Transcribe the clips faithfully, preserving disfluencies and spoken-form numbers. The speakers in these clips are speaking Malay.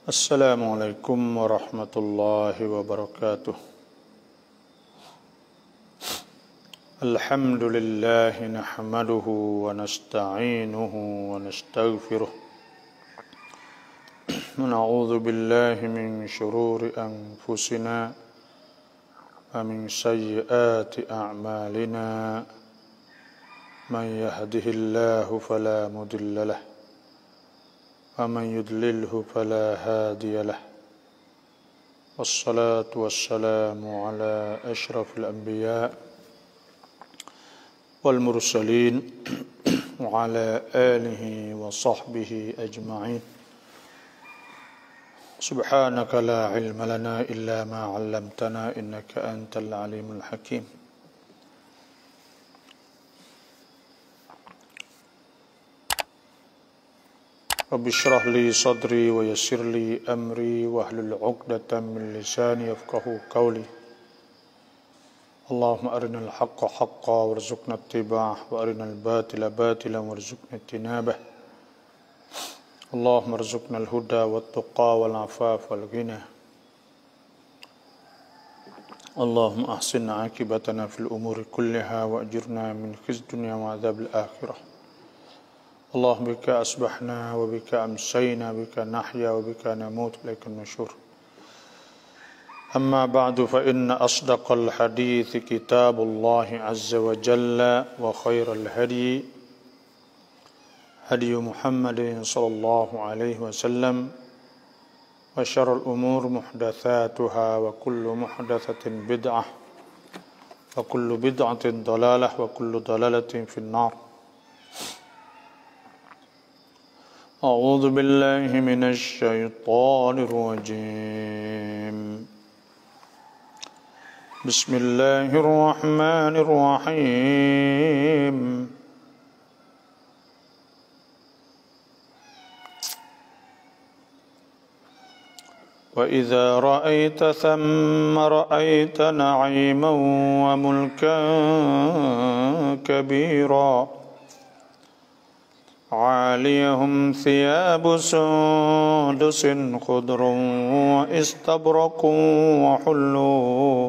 Assalamualaikum warahmatullahi wabarakatuh. Alhamdulillah nahmaduhu wa nasta'inuhu wa nastaghfiruh. Wa na'udzu billahi min shururi anfusina wa min sayyiati a'malina. Man yahdihillahu fala mudilla lahu ومن يضلله فلا هادي له والصلاة والسلام على أشرف الأنبياء والمرسلين وعلى آله وصحبه أجمعين. سبحانك لا علم لنا إلا ما علمتنا إنك أنت العليم الحكيم. Rabbi shrah li sadri wa yassir li amri wahlul 'uqdatam min lisani yafqahu qawli. Allahumma arinal haqqa haqqan warzuqna ittiba'ah wa arinal batila batilan warzuqna ijtinabah. Allahumma arzuqna al-huda wat tuqa wal 'afafa wal ghina. Allahumma ahsin 'aqibatana fil umuri kulliha wa ajirna min khizyi dunya wa 'adzabil akhirah. اللهم بك أصبحنا وبك أمسينا بك نحيا وبك نموت إليك النشور. أما بعد فإن أصدق الحديث كتاب الله عز وجل وخير الهدي هدي محمد صلى الله عليه وسلم وشر الأمور محدثاتها وكل محدثة بدعة وكل بدعة ضلالة وكل ضلالة في النار. أعوذ بالله من الشيطان الرجيم. بسم الله الرحمن الرحيم. وإذا رأيت ثم رأيت نعيما وملكا كبيرا عاليهم ثياب سندس خضر واستبرق وحلوا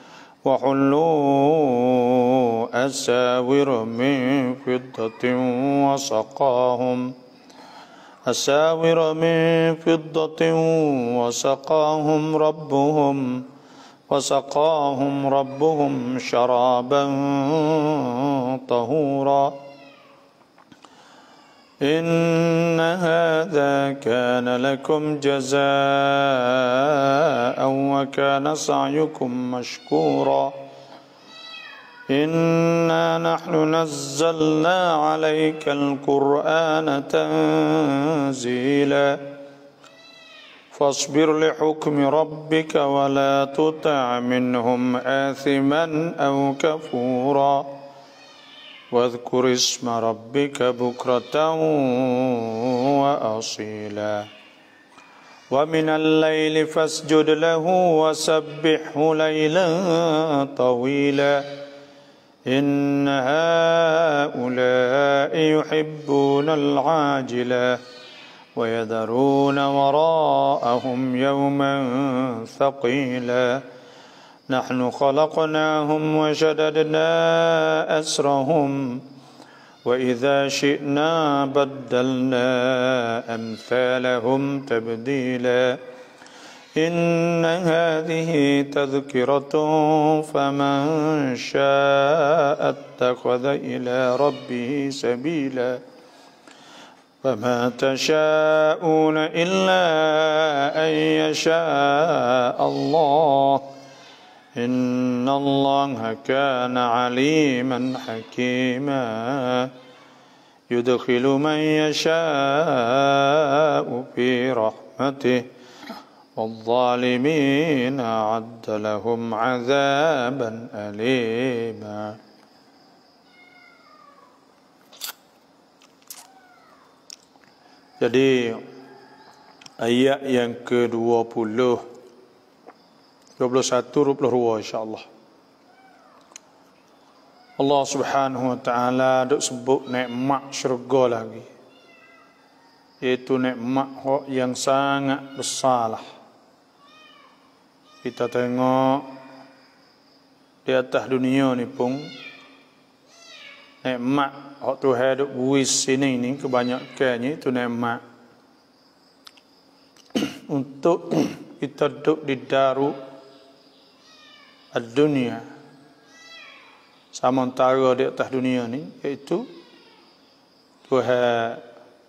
وحلوا أساور من فضة وسقاهم أساور من فضة وسقاهم ربهم وسقاهم ربهم شرابا طهورا. إن هذا كان لكم جزاء وكان سعيكم مشكورا. إنا نحن نزلنا عليك القرآن تنزيلا فاصبر لحكم ربك ولا تطع منهم آثما أو كفورا. واذكر اسم ربك بكرة وأصيلا ومن الليل فاسجد له وسبحه ليلا طويلا. إن هؤلاء يحبون العاجلة ويذرون وراءهم يوما ثقيلا. نحن خلقناهم وشددنا أسرهم وإذا شئنا بدلنا أمثالهم تبديلا. إن هذه تذكرة فمن شاء اتخذ إلى ربه سبيلا. فما تشاءون إلا أن يشاء الله إن الله كان عليما حكيما. يدخل من يشاء في رحمته والظالمين أعد لهم عذابا أليما. Jadi ayat yang ke dua puluh dua puluh satu dua puluh dua insya-Allah. Allah Subhanahu wa taala dok sebut nikmat syurga lagi. Iaitu nikmat yang sangat besar lah. Kita tengok di atas dunia ni pun nikmat hak Tuhan duk buis sini ni kebanyakannya itu nikmat untuk kita duduk di daru ad-dunia. Sementara di atas dunia ni iaitu Tuhan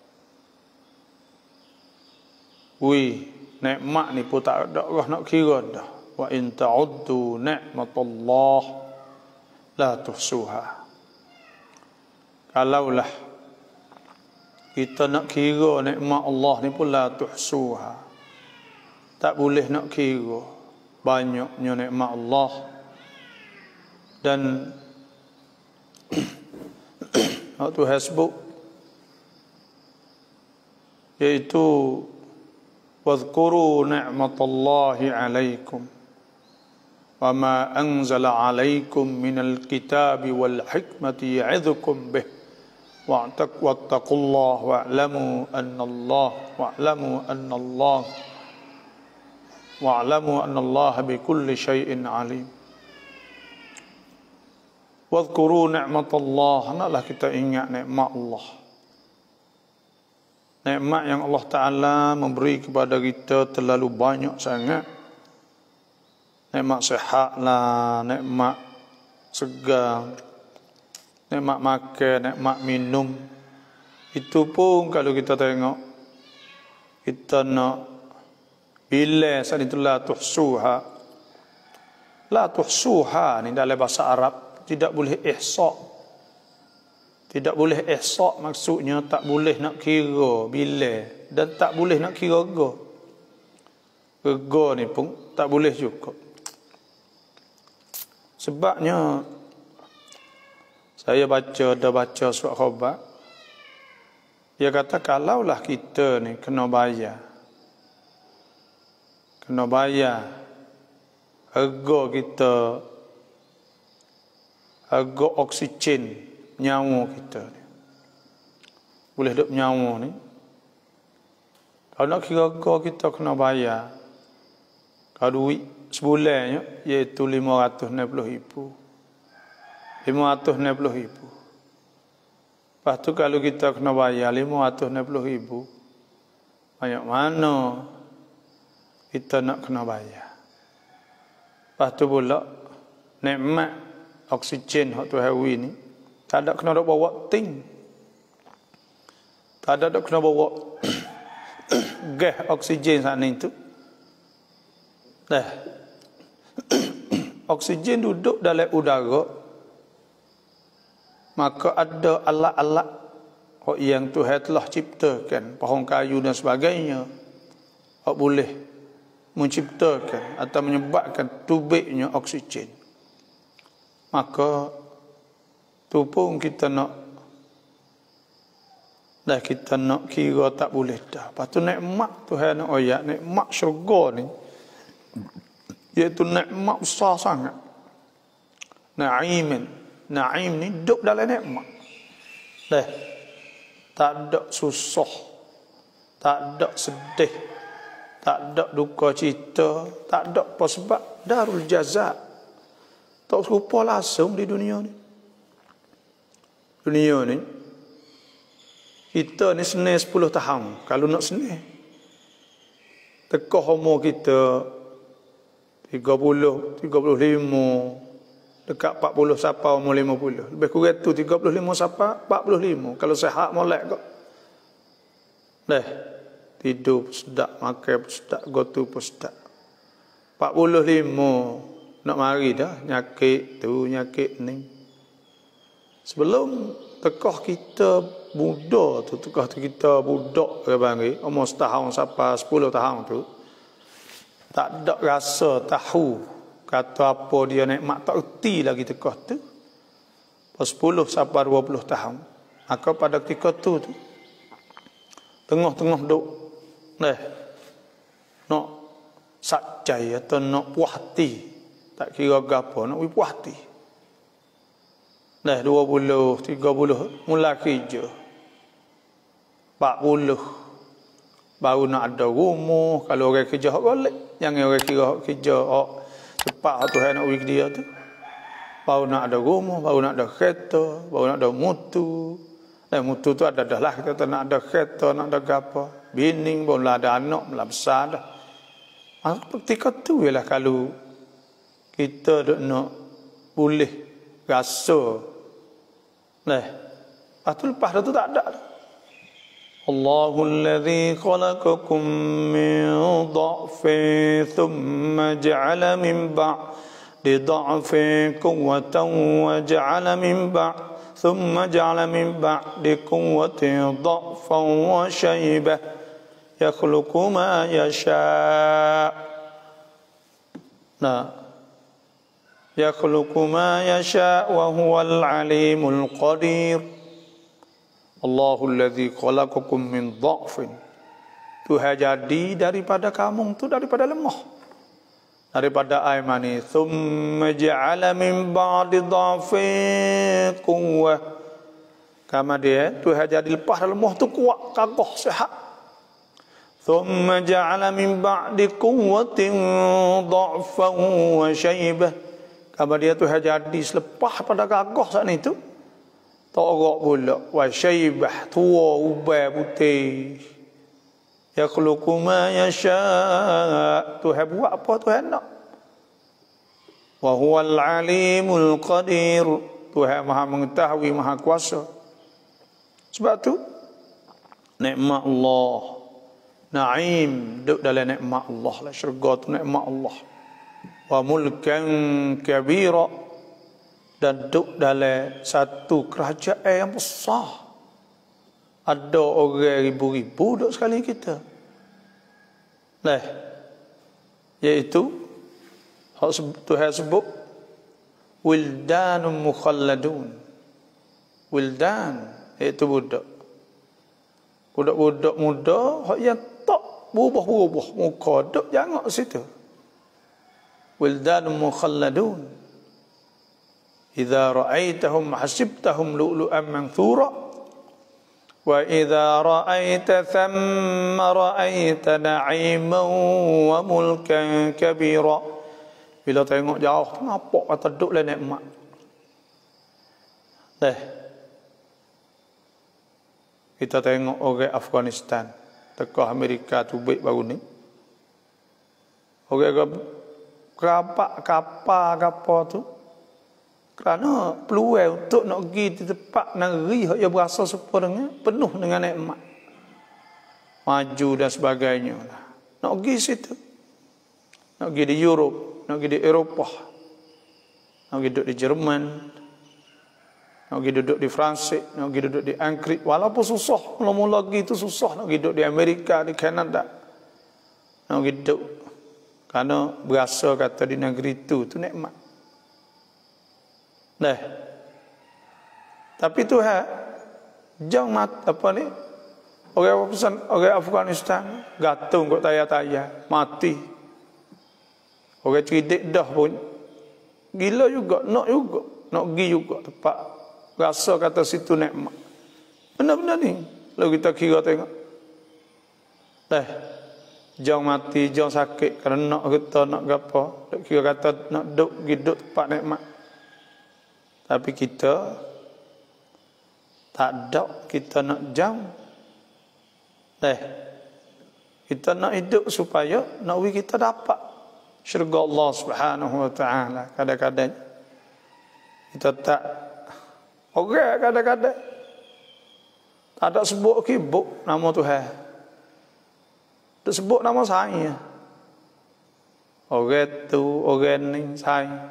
wi nikmat ni pun tak ada orang nak kira dah. Wa in ta'uddu ni'matallah la tuhsuha. Kalaulah kita nak kira nikmat Allah ni pun la tuhsuha, tak boleh nak kira banyaknya nikmat Allah. Dan Tuhan sebut iaitu wadhkuru ni'matallahi alaikum wa ma anzala alaikum minal kitabi wal hikmati ya'idhukum bih wattaqullah wa'lamu annallah wa'lamu annallah wa'lamu annallaha bikulli syai'in alim. Wadhkuru ni'matallah, hendaklah kita ingat nikmat Allah. Nikmat yang Allah Ta'ala memberi kepada kita terlalu banyak sangat. Nikmat sihat lah, nikmat segar, nikmat makan, nikmat minum. Itu pun kalau kita tengok, kita nak bila saat itu la tuhsuha. La tuhsuha ni dalam bahasa Arab tidak boleh ihsa'. Tidak boleh ihsa' maksudnya tak boleh nak kira bila dan tak boleh nak kira rega. Rega ni pun tak boleh juga. Sebabnya saya baca dah baca surat khabar. Dia kata kalaulah kita ni kena bayar. Kena bayar harga kita, harga oksigen nyawa kita ni. Boleh duk nyawa ni. Kalau nak kira harga kita kena bayar. Kalau duit sebulannya iaitu lima ratus enam puluh ribu. lima ratus enam puluh ribu. Lepas tu kalau kita kena bayar lima ratus enam puluh ribu, banyak mana kita nak kena bayar. Lepas tu pula nikmat oksigen hak Tuhan wi ni tak ada kena dok bawa ting. Tak ada dok kena bawa gas oksigen sana itu. Dah. Oksigen duduk dalam udara, maka ada alat-alat yang Tuhan telah ciptakan, pohon kayu dan sebagainya, yang boleh menciptakan atau menyebabkan tubiknya oksigen. Maka tu pun kita nak dah kita nak kira tak boleh dah. Lepas tu nikmat Tuhan nak ayat nikmat syurga ni iaitu nikmat besar sangat. Na'imin. Na'im ni duduk dalam nikmat. Dah. Tak ada susah. Tak ada sedih. Tak ada duka cita. Tak ada apa sebab darul jaza. Tak serupa langsung di dunia ni. Dunia ni kita ni senang sepuluh tahun. Kalau nak senang. Tekah umur kita tiga puluh, tiga puluh lima, dekat empat puluh sampai umur lima puluh. Lebih kurang tu tiga puluh lima sampai empat puluh lima. Kalau sehat molek kok. Dah. Tidur sedap, makan sedap, gotu pun sedap. empat puluh lima nak mari dah nyakit tu, nyakit ni. Sebelum tekah kita muda tu, tekah kita budak ke panggil, umur setahun sampai sepuluh tahun tu, tak ada rasa tahu kata apa dia nikmat, tak erti lagi tekah tu. Pas sepuluh sampai dua puluh tahun, maka pada ketika tu tu tengah-tengah duk dah nak sakcai atau nak puas hati, tak kira gapo, nak puas hati. Dah dua puluh, tiga puluh mula kerja. empat puluh baru nak ada rumah. Kalau orang kerja hak golek, jangan orang kira hak kerja hak cepat hak Tuhan nak bagi dia tu. Baru nak ada rumah, baru nak ada kereta, baru nak ada mutu. Dan mutu tu ada dah lah, kita tak nak ada kereta, nak ada apa. Bini baru lah ada anak, lah besar dah. Ketika tu ialah kalau kita duk nak boleh rasa. Nah, lepas tu lepas tu tak ada. Allahul ladzi khalaqakum min dha'fin thumma ja'ala min ba'di dha'fin quwwatan wa ja'ala min ba'di thumma ja'ala min ba'di quwwatin dha'fan wa shaybah yakhluqu ma yasha'. Nah, yakhluqu ma yasha' wa huwal alimul qadir. Allahul ladzi khalaqakum min dha'fin. Tuhan jadi daripada kamu tu daripada lemah. Daripada air mani. Thumma ja'ala min ba'di dha'fin quwwah. Kama dia Tuhan jadi lepas lemah tu kuat, kokoh, sihat. Thumma ja'ala min ba'di quwwatin dha'fan wa shaybah. Kama dia Tuhan jadi selepas pada kokoh saat itu. Torok pula wa syaibah, tua ubah putih. Yakhluqu ma yasha'. Tuhan buat apa Tuhan nak. Wa huwal alimul qadir. Tuhan Maha mengetahui, Maha kuasa. Sebab tu nikmat Allah, naim duduk dalam nikmat Allah lah. Syurga tu nikmat Allah. Wa mulkan kabira, dan duduk dalam satu kerajaan yang besar. Ada orang ribu-ribu duduk sekali kita. Nah, iaitu Tuhan sebut wildanun mukhalladun. Wildan iaitu budak. Budak-budak muda yang tak berubah-ubah muka duduk jangan situ. Wildanun mukhalladun. Idza ra'aitahum hasibtahum lu'lu'an manthura wa idza ra'aita thamma ra'aita na'iman wa mulkan kabira. Bila tengok jauh nampak kata duduk dalam nikmat. Dah. Kita tengok orang Afghanistan, tekah Amerika tu baik baru ni. Orang kerabat kapal kapal tu kerana peluang untuk nak pergi di tempat negeri yang berasa serupa dengan penuh dengan nikmat, maju dan sebagainya. Nak pergi situ, nak pergi di Europe, nak pergi di Eropah, nak pergi duduk di Jerman, nak pergi duduk di Perancis, nak pergi duduk di Angkrit. Walaupun susah, mula-mula pergi itu susah. Nak pergi duduk di Amerika, di Kanada, nak pergi duduk kerana berasa kata di negeri itu tu nikmat. Nah, tapi Tuhan jangan mat apa ni orang pesan orang Afghanistan gantung kok tayar-tayar mati. Orang cerdik dah pun gila juga, nak juga, nak pergi juga tempat rasa kata situ nikmat. Benar-benar ni kalau kita kira tengok. Dah, jangan mati, jangan sakit kerana nak kita nak gapo, kira kata nak duduk hidup tempat nikmat. Tapi kita tak ada, kita nak jam. Eh, kita nak hidup supaya nak kita dapat syurga Allah Subhanahu wa taala. Kadang-kadang kita tak orang kadang-kadang tak ada sebut kibuk nama Tuhan. Tak sebut nama saya. Orang tu, orang ni saya.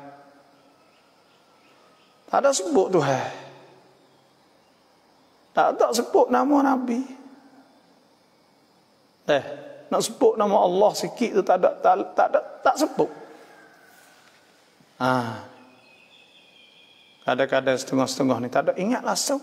Tak ada sebut Tuhan. Tak ada sebut nama Nabi. Eh, nak sebut nama Allah sikit tu tak ada, tak, tak ada, tak sebut. Ah, kadang-kadang setengah-setengah ni tak ada ingat langsung.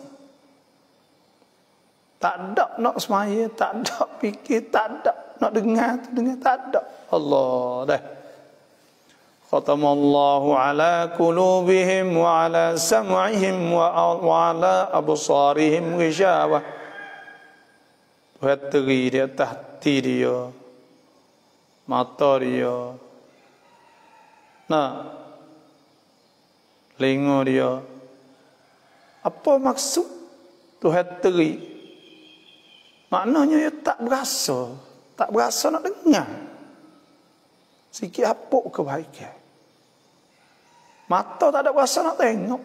Tak ada nak semaya, tak ada fikir, tak ada nak dengar, dengar tak ada. Allah dah. Khatamallahu ala qulubihim wa ala sam'ihim wa ala absarihim ghishawah. Tuhan teri di atas hati dia, mata dia, nah, telinga dia. Apa maksud Tuhan teri? Maknanya dia tak berasa, tak berasa nak dengar. Sikit apa kebaikan. Mata tak ada berasa nak tengok.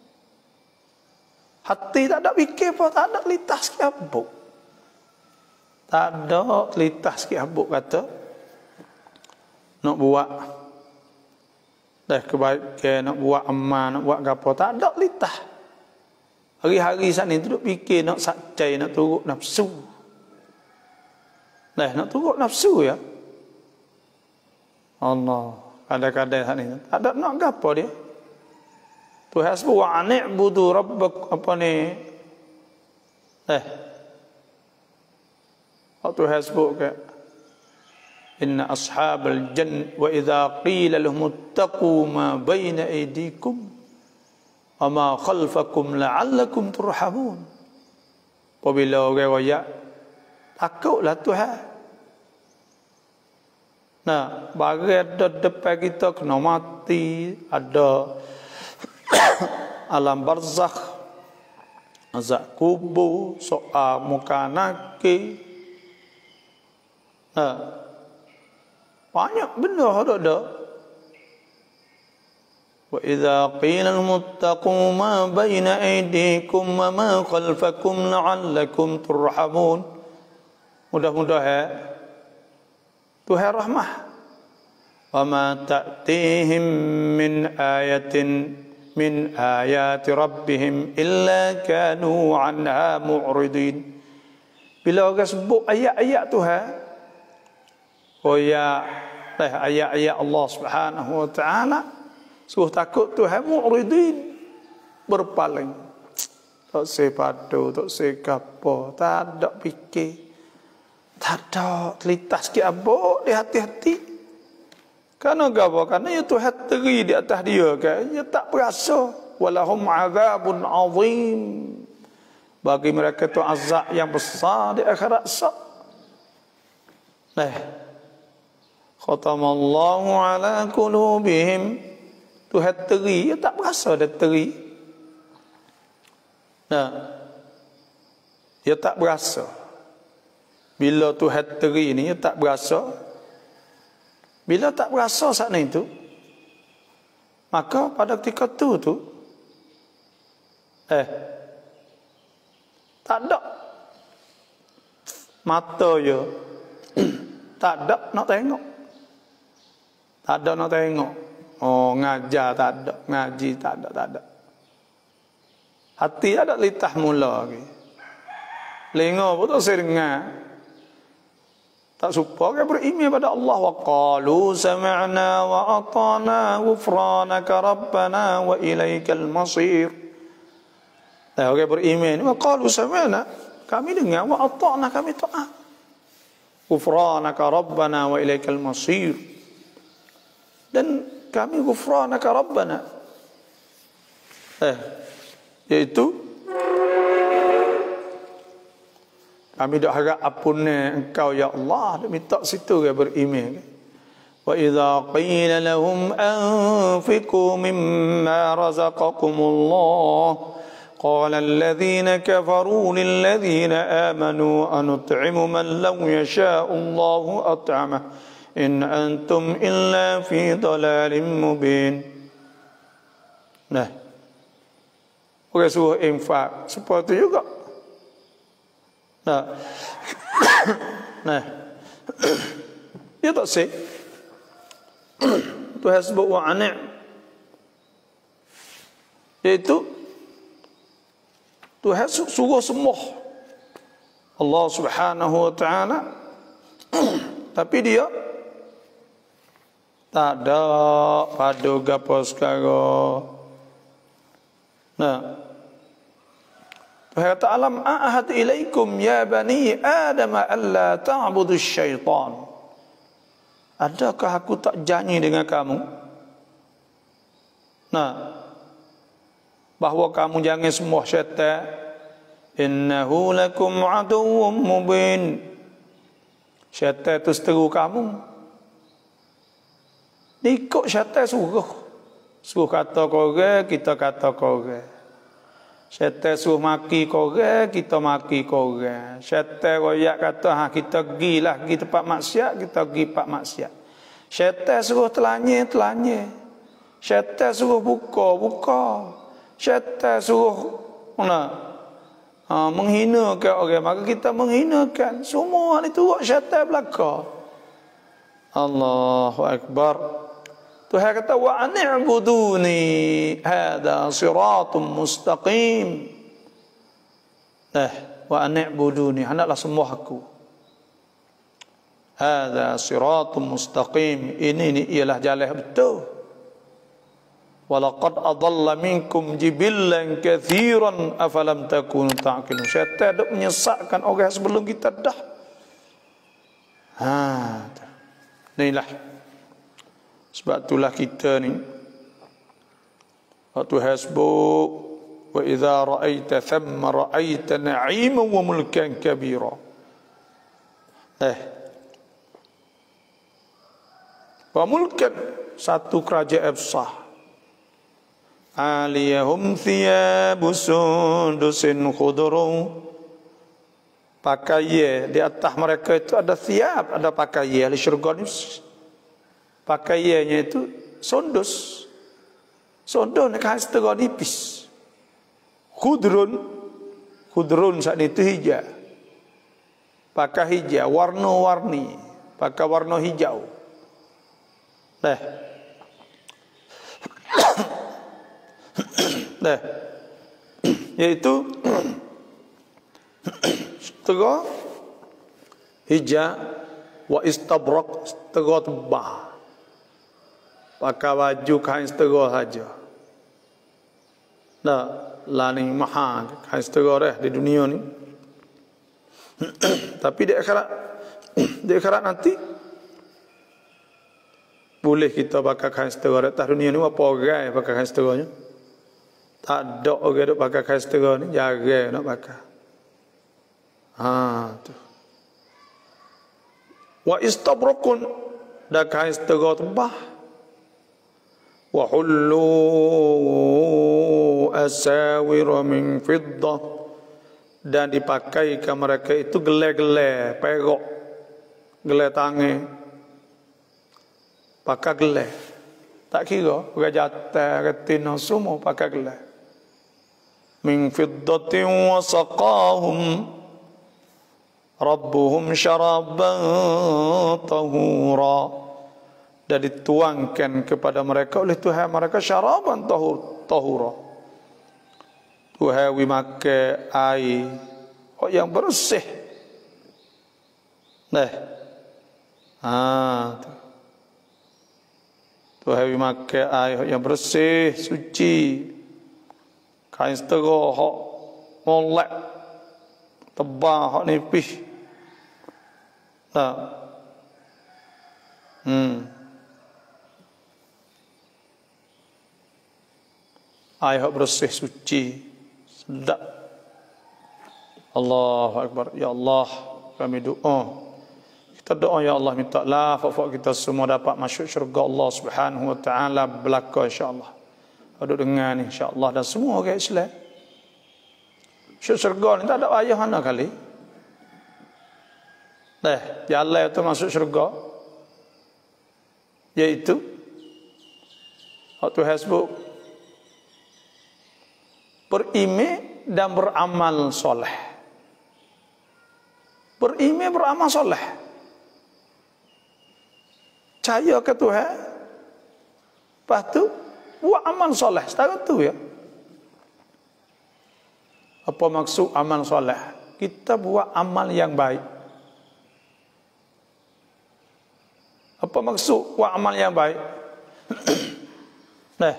Hati tak ada fikir pun, tak ada telitah sikit apa. Tak ada telitah sikit apa kata nak buat dah kebaikan, nak buat amal, nak buat apa, tak ada telitah. Hari-hari saat ni duduk fikir nak sakcai, nak turut nafsu. Dah nak turut nafsu ya. Allah, kadang-kadang saat ni tak ada nak apa dia. Tuhan sebut wa ani'budu rabbak apa ni? Eh. Tuhan sebut ke inna ashabal jannah wa idza qila lahum ittaqu ma baina aydikum wa ma khalfakum la'allakum turhamun. Apabila orang royak, takutlah Tuhan. Nah, bagi ada depan kita kena mati, ada alam barzakh, azab kubur, soal muka nakir. Nah, banyak benda ada. Wa idza qila al-muttaqu ma baina aydikum wa ma khalfakum la'allakum turhamun. Mudah-mudahan Tuhan rahmah. Wa ma ta'tihim min ayatin min ayati rabbihim illa kanu anha mu'ridin. Bila orang sebut ayat-ayat Tuhan, oh ya, ayat-ayat Allah Subhanahu wa taala, suruh takut Tuhan, mu'ridin, berpaling. Tak sepadu, tak sekapo, tak ada fikir. Tak ada telitah sikit apa di hati-hati. Karena apa? Karena ya Tuhan teri di atas dia kan. Dia tak berasa. Walahum azabun azim. Bagi mereka itu azab yang besar di akhirat sah. Nah. Khatamallahu ala qulubihim. Tuhan teri. Dia tak berasa dia teri. Nah. Dia tak berasa. Bila Tuhan teri ni dia tak berasa. Bila tak berasa saat itu, maka pada ketika tu tu eh tak ada mata dia, tak ada nak tengok, tak ada nak tengok. Oh, ngajar tak ada, ngaji tak ada, tak ada. Hati ada litah mula lagi. Telinga pun tak saya dengar. Tak supaya beriman pada Allah. Wa qalu sami'na wa ata'na ghufranaka rabbana wa ilaikal masir. Nah, orang beriman wa qalu sami'na, kami dengar, wa ata'na, kami taat. Ghufranaka rabbana wa ilaikal masir. Dan kami ghufranaka rabbana. Eh, yaitu kami dak harap apunnya engkau ya Allah, dak minta situ ke beriman. Wa idza qila lahum anfiqu mimma razaqakumullah qala alladhina kafaru lilladhina amanu anut'imu man law yasha'u Allahu at'amah in antum illa fi dhalalin mubin. Nah, orang suruh infak seperti juga. Nah, nah, dia tak sih. Tuhan sebut wa ani', iaitu Tuhan suruh semua Allah Subhanahu wa taala, tapi dia tak ada pada gapo sekarang. Nah, Tuhan kata alam a'ahad ilaikum ya bani Adam alla ta'budu syaitan. Adakah aku tak janji dengan kamu? Nah, bahawa kamu jangan sembah syaitan. Innahu lakum aduwwum mubin. Syaitan tu seteru kamu. Ikut syaitan suruh. Suruh kata korang, kita kata korang. Syaitan suruh maki korang, kita maki korang. Syaitan royak kata, ha, kita pergilah pergi tempat maksiat, kita pergi tempat maksiat. Syaitan suruh telanye, telanye. Syaitan suruh buka, buka. Syaitan suruh mana? Ha, menghinakan orang, maka kita menghinakan. Semua ni turut syaitan belaka. Allahu Akbar. Tuhan kata wa ani'buduni hada siratum mustaqim. Eh, wa ani'buduni, hendaklah sembah aku. Hada siratum mustaqim. Ini ni ialah jalan betul. Walaqad adalla minkum jibillan kathiran afalam takunu ta'qilun. Syaitan dak menyesatkan orang sebelum kita dah. Ha. Inilah. Sebab itulah kita ni waktu hasbuk wa idza ra'aita thamma ra'aita na'iman wa mulkan kabira. Eh. Wa mulkan, satu kerajaan besar. Aliyahum thiyabu sundusin khudurun. Pakaian di atas mereka itu ada thiab, ada pakaian. Di syurga ni pakaiannya itu sundus. Sundus ni kan setengah nipis. Khudrun, khudrun saat itu hijau. Pakai hijau, warna-warni. Pakai warna hijau. Dah. Dah. Yaitu setengah hijau wa istabrak, setengah tebal. Pakai baju kain setengah saja. Nah, lani mahal kain setengah dah di dunia ni. Tapi di akhirat, di akhirat nanti boleh kita pakai kain setengah dah. Dunia ni apa orang pakai kain setengahnya? Tak ada orang duk pakai kain setengah ni, jarang nak pakai. Ha tu. Wa istabrakun, dah kain setengah tebah. Wa hullu asawir min fiddah, dan dipakai ke mereka itu gelar-gelar perak, gelar tangan, pakai gelar. Tak kira orang jatah retina semua pakai gelar. Min fiddatin wa saqahum rabbuhum syaraban tahura, dan dituangkan kepada mereka oleh Tuhan mereka syaraban tahur, tahura. Tuhan wi makan air oh, yang bersih. Nah, ah, Tuhan wi makan air yang bersih, suci. Kain setengah hok molek, tebal hok nipis. Nah, hmm. Air hok bersih, suci, sedap. Allahu Akbar. Ya Allah, kami doa. Kita doa ya Allah, minta lah fak-fak kita semua dapat masuk syurga Allah Subhanahu wa taala belaka insya-Allah. Duduk dengan insya-Allah dan semua orang Islam. Syurga ni tak ada ayah mana kali. Dah, jalan itu masuk syurga. Yaitu waktu hasbuk beriman dan beramal soleh. Beriman beramal soleh. Percaya ke Tuhan. Lepas tu buat amal soleh. Setara tu ya. Apa maksud amal soleh? Kita buat amal yang baik. Apa maksud buat amal yang baik? Nah,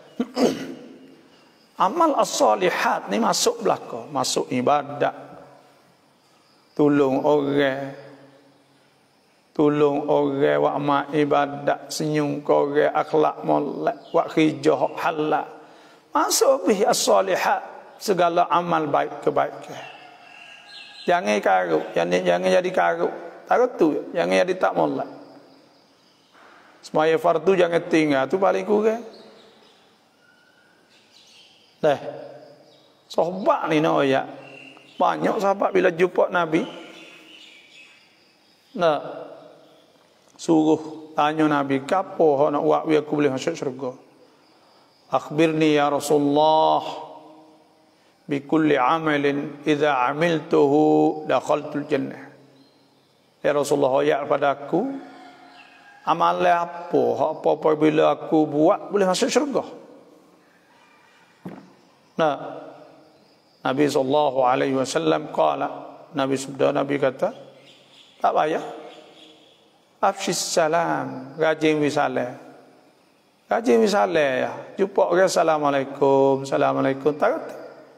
amal as-salihat ni masuk belaka, masuk ibadat, tolong orang, tolong orang buat amal ibadat, senyum ke orang, akhlak molek, buat kerja halal, masuk bih as-salihat, segala amal baik kebaikan. Jangan karuk, jangan jangan jadi karuk. Tak tu, jangan jadi tak molek. Semaya fardu jangan tinggal, tu paling kurang. Dah. Sahabat ni nak ya. Banyak sahabat bila jumpa Nabi. Nah. Suruh tanya Nabi, "Kapo hak nak buat biar aku boleh masuk syurga?" "Akhbirni ya Rasulullah bi kulli amalin idza amiltuhu dakhaltul jannah." Ya Rasulullah, ya kepada aku, amal apa hak apa bila aku buat boleh masuk syurga? Nah, Nabi sallallahu alaihi wasallam qala, Nabi sabda, Nabi kata, tak payah. Afshis salam, rajin wisale. Rajin wisale ya. Jumpa orang assalamualaikum, assalamualaikum. Tak kata.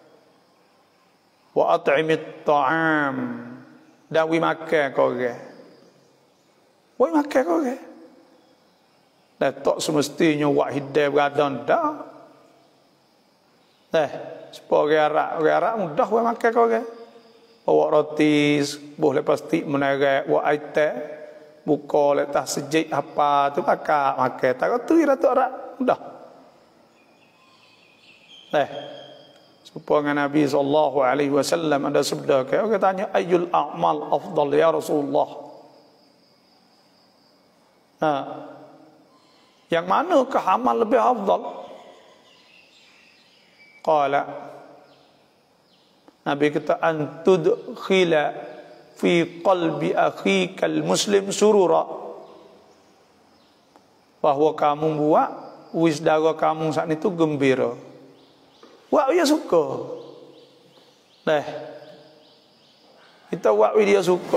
Wa at'imit ta'am. Dan wi makan kau orang. Wi makan kau orang. Dan tak semestinya wak hidayah beradan dah. Eh, supaya orang Arab, orang Arab mudah wi makan kau orang. Bawa roti, boleh pasti menarik, wak aitak. Buka letak sejik apa tu pakai makan. Tak tu ira tu rak mudah. Eh. Supaya Nabi sallallahu alaihi wasallam ada sabda ke, orang tanya ayyul a'mal afdal ya Rasulullah. Nah. Yang mana ke amal lebih afdal? Qala, Nabi kata antud khila fi qalbi akhikal muslim surura, bahawa kamu buat wisdara kamu saat itu gembira, buat dia suka. Nah, kita buat dia suka.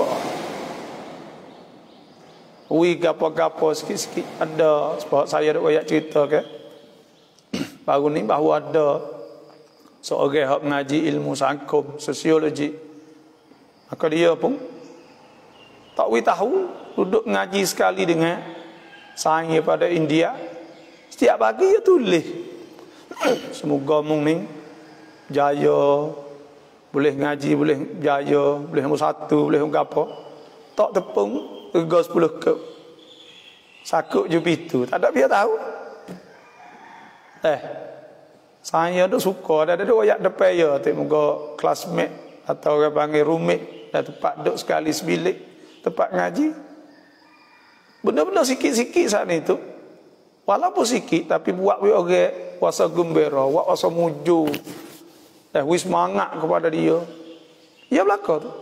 Wi gapo-gapo sikit-sikit ada, sebab saya ada banyak cerita ke baru ni bahawa ada seorang yang mengaji ilmu sakum sosiologi. Maka dia pun tak wi tahu, duduk ngaji sekali dengan saya pada India. Setiap pagi dia tulis, semoga mung ni jaya, boleh ngaji, boleh jaya, boleh nombor satu, boleh nombor apa. Tak tepung, tiga sepuluh kep. Sakut je pitu, tak ada dia tahu. Eh, saya tu suka, ada ada ayat depan ya, tengok classmate atau orang panggil roommate. Dah tempat duduk sekali sebilik, tempat ngaji. Benda-benda sikit-sikit saat itu. Walaupun sikit, tapi buat we orang wasa gembira, buat wasa muju. Dah wis semangat kepada dia. Ya belaka tu.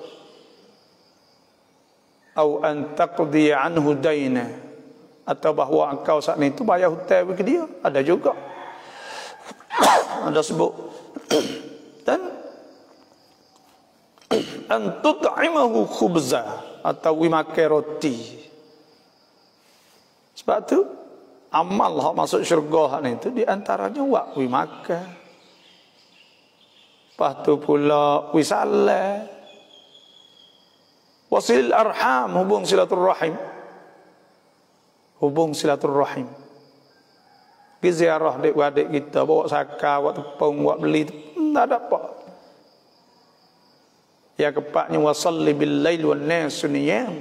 Au an taqdi anhu daina, atau bahawa engkau saat itu bayar hutang ke dia, ada juga. Ada sebut. Dan antut'imahu khubza, atau wi makan roti. Sebab tu amal hak masuk syurga hak itu di antaranya wak wi makan. Lepas tu pula wi salat. Wasil arham, hubung silaturrahim. Hubung silaturrahim. Pergi ziarah adik-adik kita, bawa zakar, bawa tepung, bawa beli, tak ada apa. Yang keempatnya wasalli bil lail wan nas niyam.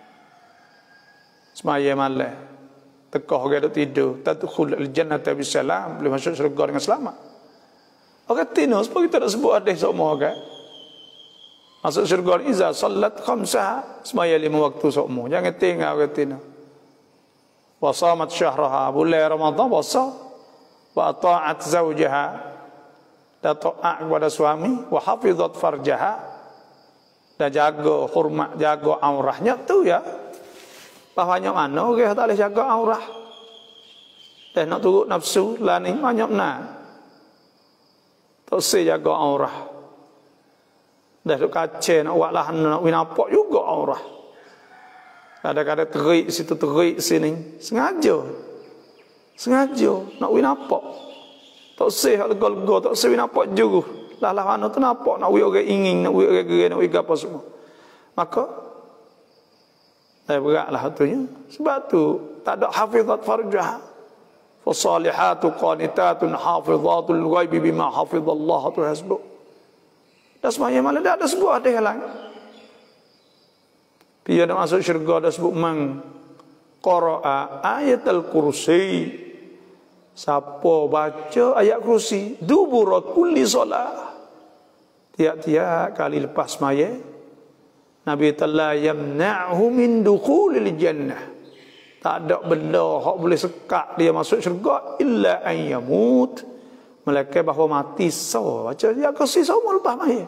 Semaya malam. Tekah orang duk tidur, tadkhul al jannata bisalam, boleh masuk syurga dengan selamat. Orang tino sebab kita tak sebut hadis semua kan. Masuk syurga iza salat khamsah, semaya lima waktu semua. Jangan tinggal orang tino. Wa shamat syahraha, bulan Ramadan puasa. Wa ta'at zawjaha, dan taat kepada suami, wa hafizat farjaha, dan jaga hormat, jaga aurahnya tu ya. Banyak mana orang tak boleh jaga aurah. Dan nak turut nafsu lah ni banyak nak. Tak usah jaga aurah. Dah duk kacau nak buat lahan nak nampak juga aurah. Kadang-kadang terik situ, terik sini, sengaja. Sengaja nak nampak. Tak usah lega-lega, tak usah nampak juga. Lah lah mana tu nampak nak wi orang ingin, nak wi orang gerai, nak wi apa semua. Maka saya beratlah hatunya. Sebab tu tak ada hafizat farjah. Fasalihatu qanitatun hafizatul ghaibi bima hafizallahu tu hasbu. Dan semuanya malah tak ada sebuah ada yang lain. Dia nak masuk syurga dah sebut mang qara'a ayat al-kursi. Siapa baca ayat kursi dubura kulli solat, tiap-tiap kali lepas maya, Nabi telah yamna'hu min dukhulil jannah. Tak ada benda hak boleh sekat dia masuk syurga illa an yamut, melainkan bahawa mati so. Baca ayat kursi semua lepas maya.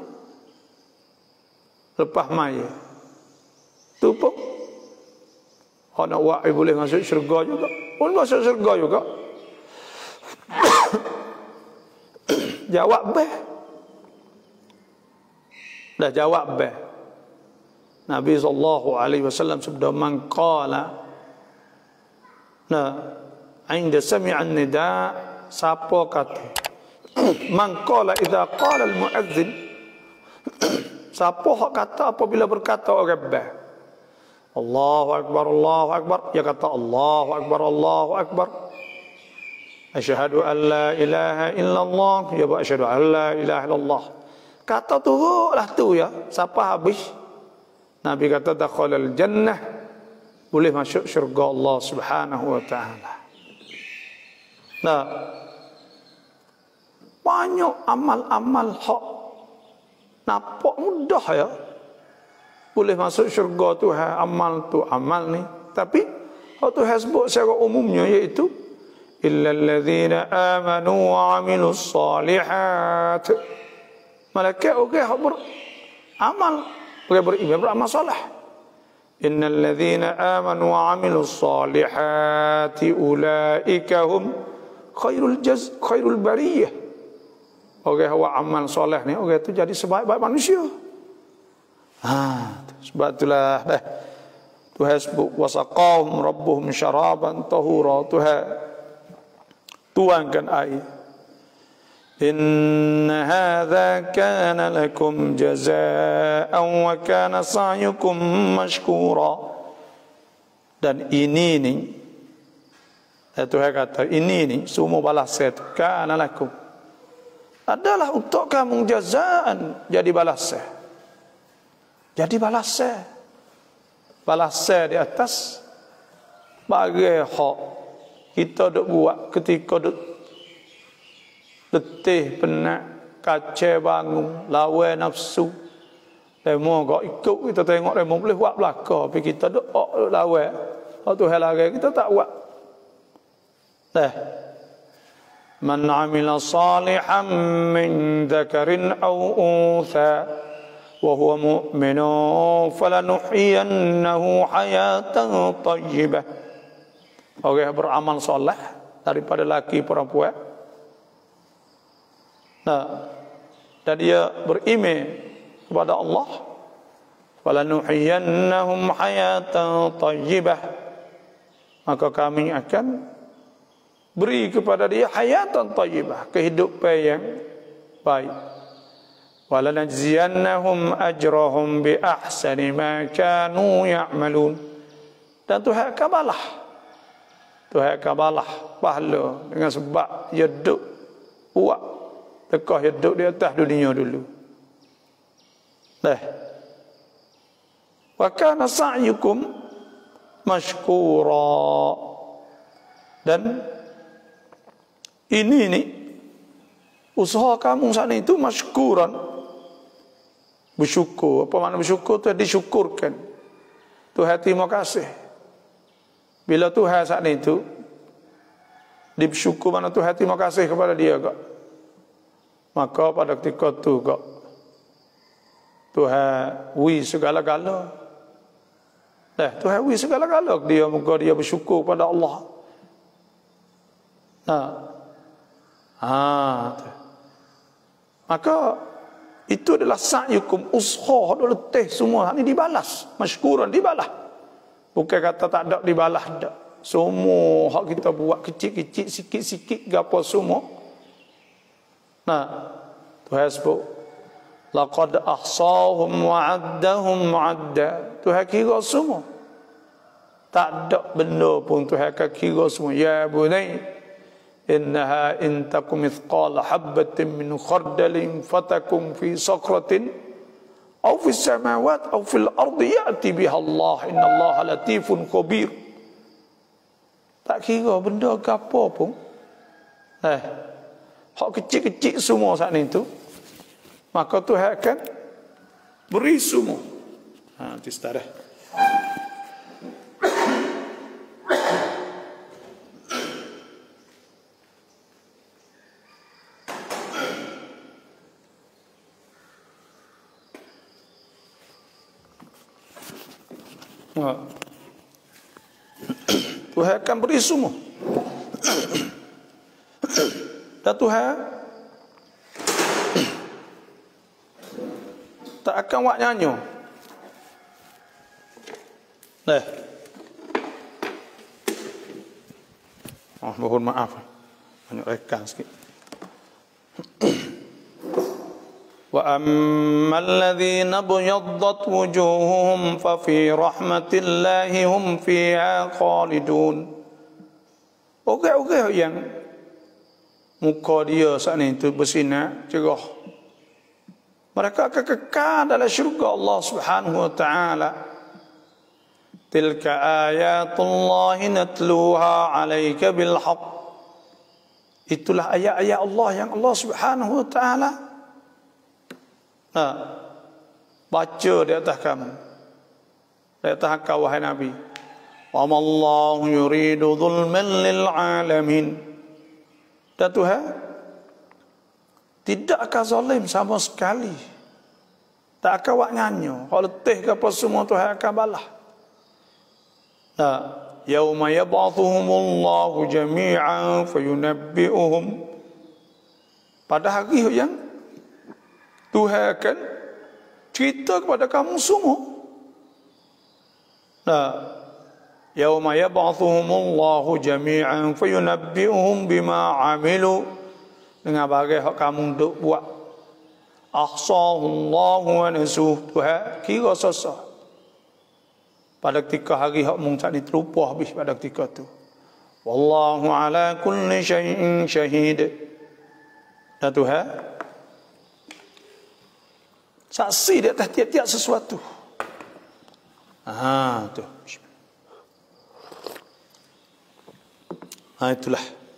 Lepas maya. Tu pun hak nak buat boleh masuk syurga juga. Pun masuk syurga juga. Jawab beh. Dah jawab beh. Nabi sallallahu alaihi wasallam sabda man qala nah inda sami'an nida, siapa kata man qala idza qala al muadzin, siapa hak kata apabila berkata orang beh Allahu akbar Allahu akbar, dia kata Allahu akbar Allahu akbar, asyhadu an la ilaha illallah, ya ba asyhadu an la ilaha illallah. Kata turutlah tu ya, siapa habis Nabi kata dakhalal jannah, boleh masuk syurga Allah Subhanahu wa taala. Nah, banyak amal-amal hak nampak mudah ya, boleh masuk syurga Tuhan, amal tu amal ni. Tapi hak Tuhan sebut secara umumnya iaitu illal ladzina amanu wa amilus solihat. Malaikat orang hak beramal, orang beriman beramal soleh. Innal ladzina amanu wa amilus solihati ulaika hum khairul jaz khairul bariyah. Orang yang buat amal soleh ni, orang itu jadi sebaik-baik manusia. Ha, sebab itulah dah Tuhan sebut wasaqahum rabbuhum syaraban tahura. Tuhan tuangkan air. Inna hadza kana lakum jazaa'an wa kana sa'yukum mashkura. Dan ini ni, Tuhan kata ini ni semua balasan kana lakum, adalah untuk kamu jazaan, jadi balasan. Jadi balasan. Balasan di atas bagai hak kita duk buat ketika duk letih, penat, kacau bangun, lawan nafsu. Demo kau ikut kita tengok demo boleh buat belaka, tapi kita duk ok lawan. Hak tu hal lagi kita tak buat. Dah. Man amila salihan min dzakarin aw untha wa huwa mu'minun falanuhyiyannahu hayatan thayyibah. Orang yang beramal soleh daripada laki perempuan, nah, dan dia beriman kepada Allah, falanuhiyannahum hayatan thayyibah, maka kami akan beri kepada dia hayatan thayyibah, kehidupan yang baik. Walanajziyannahum ajrahum bi ahsani ma kanu ya'malun. Dan Tuhan akan balas, Tuhan akan balas pahala dengan sebab dia duk buat tekah hidup di atas dunia dulu. Dah. Wa kana sa'yukum mashkura. Dan ini ni usaha kamu sana itu mashkuran, bersyukur. Apa makna bersyukur? Tu disyukurkan. Tuhan terima kasih. Bila Tuhan saat itu disyukur, mana Tuhan terima kasih kepada dia kak. Maka pada ketika tu kak Tuhan wi segala-gala. Dah, Tuhan wi segala-gala dia, muka dia bersyukur pada Allah. Nah. Ha. Maka itu adalah sa'yukum, usaha hak letih semua hak ni dibalas, masykuran dibalas. Bukan kata tak ada dibalas dak. Semua hak kita buat kecil-kecil, sikit-sikit gapo semua. Nah, Tuhan sebut laqad ahsahum wa 'addahum 'adda. Tuhan kira semua. Tak ada benda pun Tuhan akan kira semua. Ya bunai, innaha in takum mithqala habatin min khardalin fatakum fi sakratin au fis samawat au fil ardi ya'ti biha Allah innallaha latifun khabir. Tak kira benda ke apa pun. Eh, hak kecil-kecil semua saat itu, maka Tuhan akan beri semua. Ha, nanti start dah. Ha. Tuhan akan beri semua. Dan Tuhan tak akan buat nyanyo. Dah. Oh, mohon maaf. Banyak rekan sikit. Wa ammal ladzina byaddat wujuhuhum fa fi rahmatillahi hum fiha khalidun. Okey-okey yang muka dia saat itu bersinar cerah, mereka akan kekal dalam syurga Allah Subhanahu wa taala. Tilka ayatullahi natluha 'alaika bil haqq. Itulah ayat-ayat Allah yang Allah Subhanahu wa taala nah, baca di atas kamu, di atas kau wahai Nabi. Wa mallahu yuridu zulman lil alamin. Dan Tuhan tidak akan zalim sama sekali. Tak akan buat nyanyo. Kalau letih ke apa semua Tuhan akan balas. Nah, yauma yab'athuhumullahu jami'an fayunabbi'uhum. Pada hari yang Tuhan akan cerita kepada kamu semua. Nah, yauma yab'athuhumullahu jami'an fayunabbi'uhum bima 'amilu, dengan bagai hak kamu duk buat. Ahsahullahu wa nasuh. Tuhan kira sasa pada ketika hari hak mung tak diterupah habis pada ketika tu. Wallahu ala kulli syai'in syahid. Dan Tuhan saksi di atas tiap-tiap sesuatu. Ah, tu. Ah, itulah.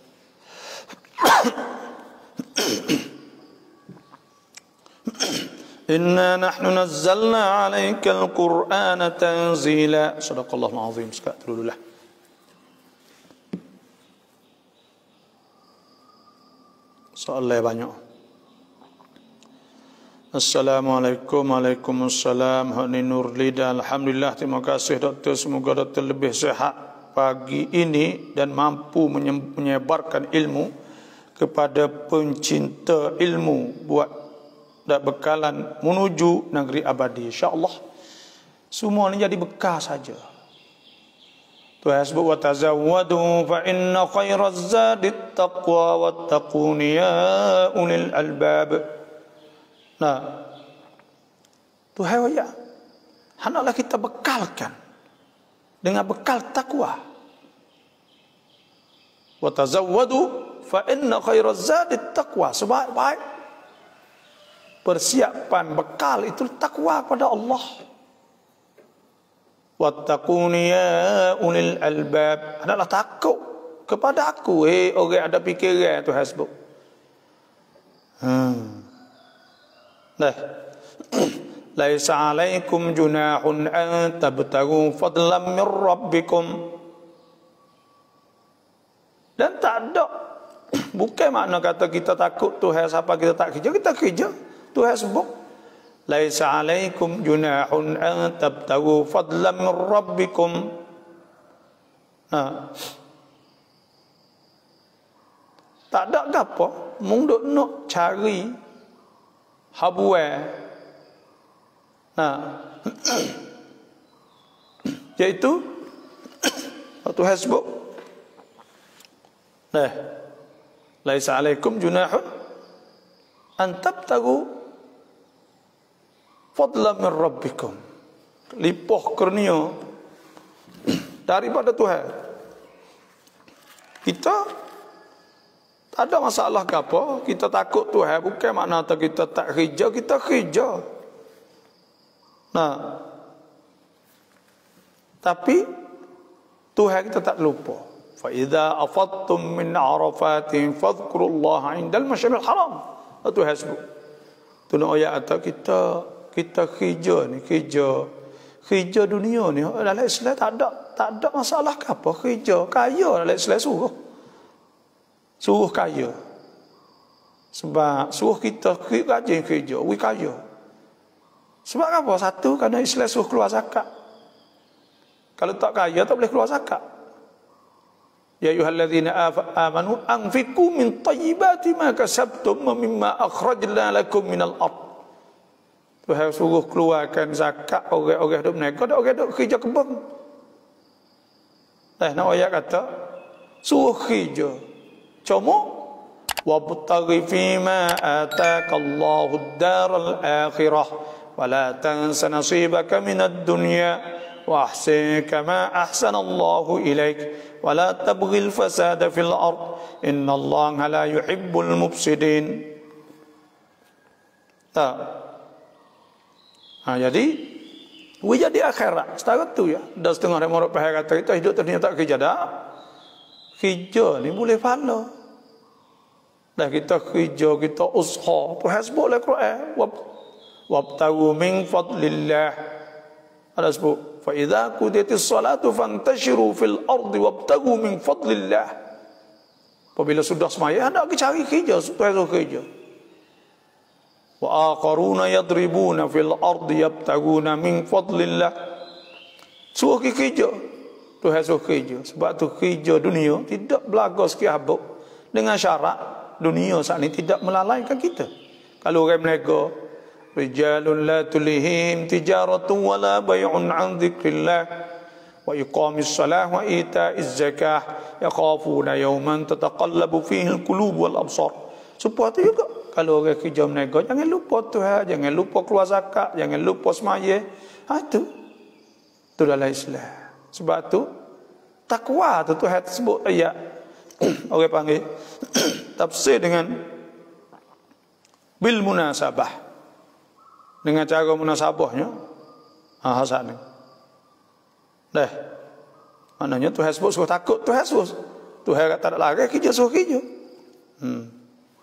Inna nahnu nazzalna 'alaika al-Qur'ana tanzila. Shadaqallahul azim. Sekat dululah. Soalan banyak. Assalamualaikum. Waalaikumsalam. Hani Nurlida. Alhamdulillah, terima kasih doktor. Semoga doktor lebih sihat pagi ini dan mampu menyebarkan ilmu kepada pencinta ilmu buat dan bekalan menuju negeri abadi. InsyaAllah semua ini jadi bekas saja. Tuhan sebut wa tazawwadu fa inna khairaz zadit taqwa wattaquni ya ulil albab. Nah, Tuhan ya, hendaklah kita bekalkan dengan bekal takwa. Wa tazawwadu fa inna khairaz zadit taqwa. Sebaik-baik persiapan bekal itu takwa kepada Allah. Wattaquni ya ulil albab. Hendaklah takut kepada aku, eh orang ada fikiran, Tuhan sebut. Hmm. Nah, laisa alaikum junahun an tabtagu fadlan min rabbikum. Dan tak ada, bukan makna kata kita takut Tuhan siapa kita tak kerja, kita kerja. Tuhan sebut laisa alaikum junahun an tabtagu fadlan min rabbikum. Nah, tak ada apa mung duk nak cari habuan. Nah, iaitu Tuhan sebut nah, laisa alaikum junahun an tabtagu fadlan min rabbikum. Lipoh kurnia daripada Tuhan. Kita tak ada masalah ke apa, kita takut Tuhan bukan makna kita tak kerja, kita kerja. Nah, tapi Tuhan kita tak lupa. Fa idza afattum min arafatin fadhkurullaha 'indal masyaril haram. Itu hasbuk. Tu nak ayat atau kita kita kerja ni, kerja kerja dunia ni dalam Islam tak ada tak ada masalah ke apa, kerja kaya dalam Islam suruh. Suruh kaya. Sebab suruh kita rajin kerja, we kaya. Sebab apa? Satu, kerana Islam suruh keluar zakat. Kalau tak kaya tak boleh keluar zakat. Ya ayyuhallazina amanu anfiqu min thayyibati ma kasabtum wa mimma akhrajna lakum minal ard. Tuhan suruh keluarkan zakat orang-orang duk berniaga, ada orang duk kerja kebun. Dah nak ayat kata suruh kerja. Cuma wabtaghi fima ataakallahu ad-daral akhirah wa la tansa nasibaka minad dunya wa ahsin kama ahsanallahu ilaik wa la tabghil fasada fil ard innallaha la yuhibbul mufsidin. Tak. Ha, jadi we jadi akhirat setara tu ya. Dah setengah orang orang pahal kata kita hidup ternyata tak kerja dah. Kerja ni boleh pahala. Dah kita kerja, kita usaha, tu hasbuk lah Quran. Wabtagu min fadlillah. Ada sebut, fa idza qudiyatis salatu fantashiru fil ardi wabtagu min fadlillah. Apabila sudah semaya, hendak cari kerja, supaya kerja. Wa akharuna yadribuna fil ardi yabtaguna min fadlillah. Suruh kerja. Tu hasil kerja. Sebab tu kerja dunia tidak belaga sikit habuk dengan syarat dunia saat ini tidak melalaikan kita. Kalau orang berniaga, rijalun la tulihim tijaratun wala bay'un 'an dzikrillah wa iqamis salah wa ita'iz zakah yakhafuna yawman tataqallabu fihi al-qulub wal absar. Supaya tu juga kalau orang kerja berniaga, jangan lupa Tuhan, jangan lupa keluar zakat, jangan lupa semaya. Ha tu. Tu dalam Islam. Sebab tu takwa tu Tuhan sebut ayat orang panggil tafsir dengan bil munasabah, dengan cara munasabahnya. Ha hasan ni. Dah. Maknanya Tuhan sebut suruh takut, Tuhan suruh. Tuhan kata tak lari kerja suruh kerja. Hmm.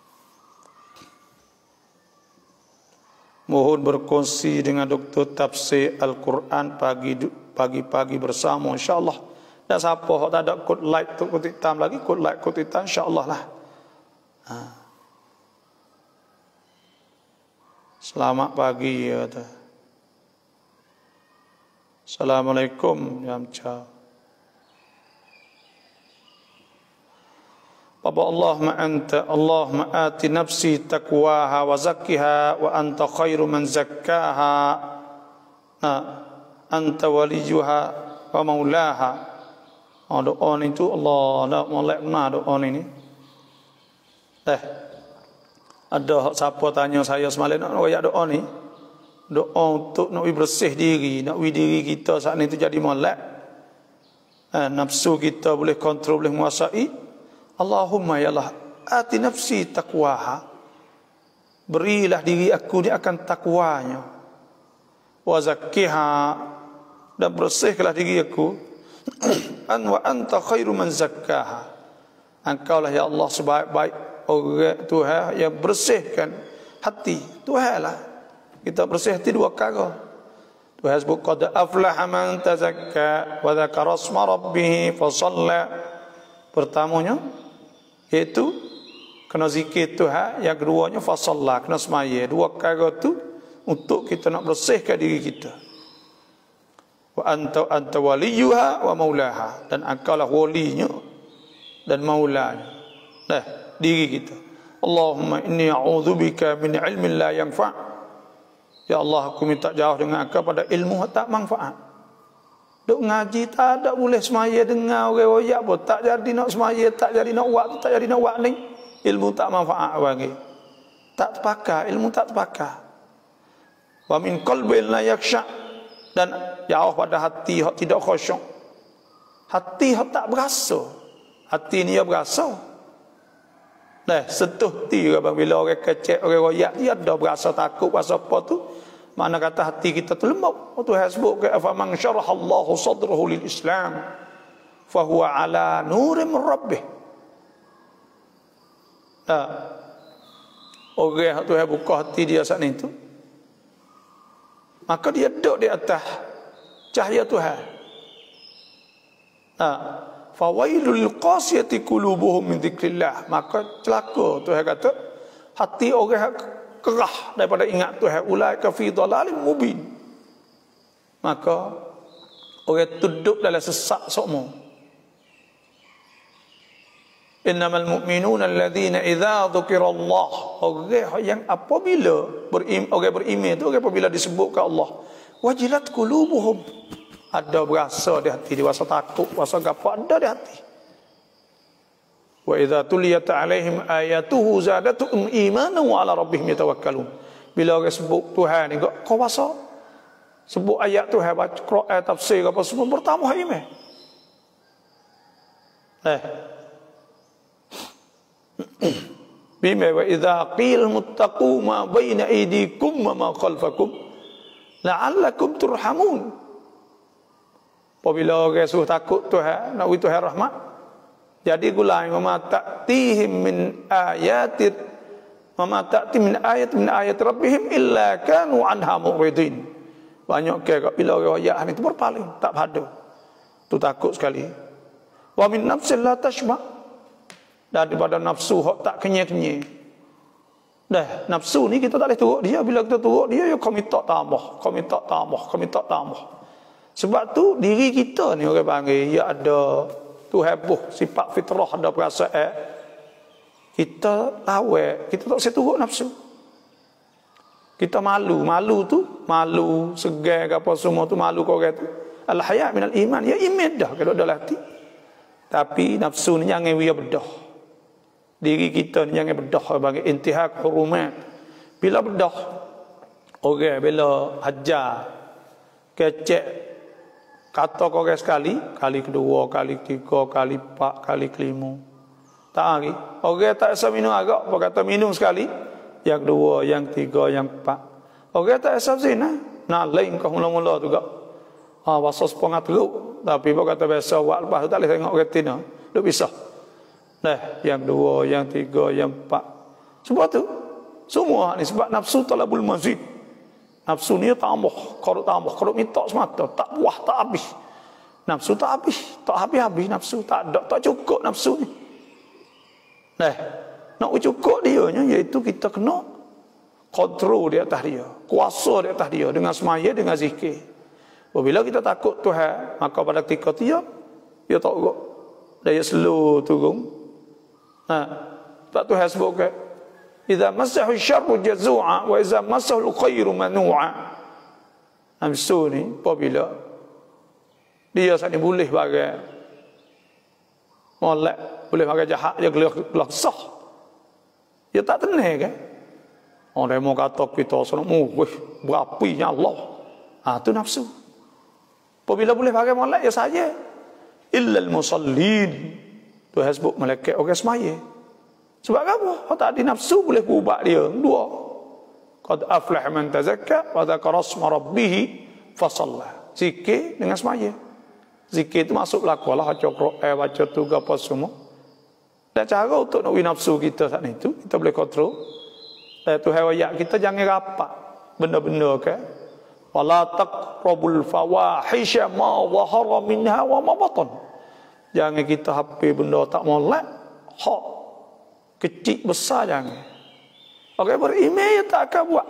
Mohon berkongsi dengan doktor tafsir Al-Quran pagi pagi-pagi bersama insya-Allah. Dan siapa yang tak ada kod like tu kod hitam lagi, kod like kod hitam insya-Allah lah. Ha. Selamat pagi ya kata. Assalamualaikum ya macam. Bapa Allahumma anta Allahumma ati nafsi taqwaha wa zakkiha wa anta khairu man zakkaha. Nah, anta waliyuha wa maulaha. Oh, doa ni tu Allah nak molek benar doa ni ni. Eh. Ada siapa tanya saya semalam nak royak doa ni. Doa untuk nak bersih diri, nak diri kita saat ni tu jadi molek. Eh, nafsu kita boleh kontrol, boleh menguasai. Allahumma ya Allah, ati nafsi taqwaha. Berilah diri aku ni akan takwanya. Wa zakkiha, dan bersihkanlah diri aku. An wa anta khairu man zakkaha. Engkaulah ya Allah sebaik-baik orang Tuhan yang bersihkan hati. Tuhanlah. Kita bersih hati dua perkara. Tuhan sebut qad aflaha man tazakka wa dzakara isma rabbih fa shalla. Pertamanya iaitu kena zikir Tuhan, yang keduanya fa shalla, kena semaya. Dua perkara tu untuk kita nak bersihkan diri kita. Wa anta anta waliyuha wa maulaha, dan engkaulah walinya dan maulanya. Dah diri kita. Allahumma inni a'udzubika min ilmin la yanfa'. Ya Allah, aku minta jauh dengan engkau pada ilmu tak manfaat. Duk ngaji tak ada boleh semaya dengar orang royak pun tak jadi nak semaya, tak jadi nak buat, tak jadi nak buat ni. Ilmu tak manfaat bagi. Tak terpakai, ilmu tak terpakai. Wa min qalbin la yakhsha, dan jauh pada hati yang tidak khusyuk. Hati yang tak berasa. Hati ni yang berasa. Nah, sentuh hati bila orang kecek, orang royak, dia ada berasa takut, berasa apa tu. Mana kata hati kita tu lembut. Tuhan sebut ke afaman syarahallahu sadrahu lil Islam fa huwa ala nurim rabbih. Ah. Orang Tuhan buka hati dia saat itu, maka dia duduk di atas cahaya Tuhan. Ah. Fawailul qasiyati qulubuhum min dzikrillah. Maka celaka Tuhan kata hati orang kerah daripada ingat Tuhan, ulaika fi dhalalim mubin. Maka orang duduk dalam sesak sokmo. Innamal mu'minuna alladhina idza dzukirallah. Orang yang apabila berim, orang beriman itu orang apabila disebutkan Allah, wajilat qulubuhum, ada berasa di hati, dia rasa takut, rasa gapo ada di hati. Wa idza tuliyat alaihim ayatuhu zadatuhum imanan wa ala rabbihim yatawakkalun. Bila orang sebut Tuhan ni kau rasa sebut ayat Tuhan, baca Quran, tafsir apa semua bertambah iman. Eh. Bima wa idza qila muttaqu ma baina aydikum wa ma khalfakum la'allakum turhamun. Apabila orang suruh takut Tuhan, nak Tuhan rahmat, jadi gulai mama ta'tihim min ayatin mama ta'ti min ayat min ayat rabbihim illa kanu anha muridin. Banyak ke bila orang ayat itu berpaling, tak padu. Tu takut sekali. Wa min nafsin la tashba. Daripada nafsu hak tak kenyek-kenyek. Dah, nafsu ni kita tak boleh turut dia. Bila kita turut dia, ya kami tak tambah, kami tak tambah, kami tak tambah. Sebab tu diri kita ni orang panggil ya ada tu heboh, sifat fitrah, ada perasaan. Kita lawak, kita tak boleh turut nafsu. Kita malu, malu tu, malu, segar ke apa semua tu, malu kau orang tu. Al-haya' minal iman, ya iman dah kalau dalam hati. Tapi nafsu ni jangan dia bedah. Diri kita ni jangan bedah bagi intihak hurumat. Bila bedah, orang bila hajar, kecek, kata kau orang sekali, kali kedua, kali ketiga, kali empat, kali kelima. Tak lagi. Orang tak bisa minum agak, apa kata minum sekali, yang kedua, yang ketiga, yang empat. Orang tak bisa zina, nah lain kau mula-mula juga. Ah, bahasa sepengah teruk, tapi apa kata biasa awak lepas tu tak boleh tengok orang tina, tak bisa. Nah, yang kedua, yang tiga, yang empat. Sebab tu, semua ni sebab nafsu talabul mazid. Nafsu ni tambah, kalau tambah, kalau minta semata, tak puas, tak habis. Nafsu tak habis, tak habis-habis nafsu, tak ada, tak cukup nafsu ni. Nah, nak cukup dia nya, iaitu kita kena kontrol di atas dia, kuasa di atas dia, dengan semaya, dengan zikir. Apabila kita takut Tuhan, maka pada ketika dia, dia tak urut. Dia slow turun. Nah, tak Tuhan sebut ke, idza massahu syarru jazua wa idza massahu khairu manu'a. Nafsu ni apabila dia saat ni boleh bagai molek, boleh bagai jahat, dia gelak sah. Dia tak tenang kan? Orang mau kata kita sono muh, berapinya Allah. Ah tu nafsu. Apabila boleh bagai molek ya saja. Illal musallin. Tuhan sebut malaikat orang semaya. Sebab apa? Kalau tak ada nafsu boleh berubah dia. Dua. Qad aflah man tazakka wa dzakara asma rabbih fasalla. Zikir dengan semaya. Zikir itu masuk berlaku lah, baca Quran, baca tu apa semua. Dan cara untuk nak win nafsu kita saat itu, kita boleh kontrol. Dan Tuhan ayat kita jangan rapat benda-benda ke. Wala taqrabul fawahisha ma zahara minha wa ma batan. Jangan kita hampir benda tak molek, hak kecil besar jangan. Orang beriman tak akan buat.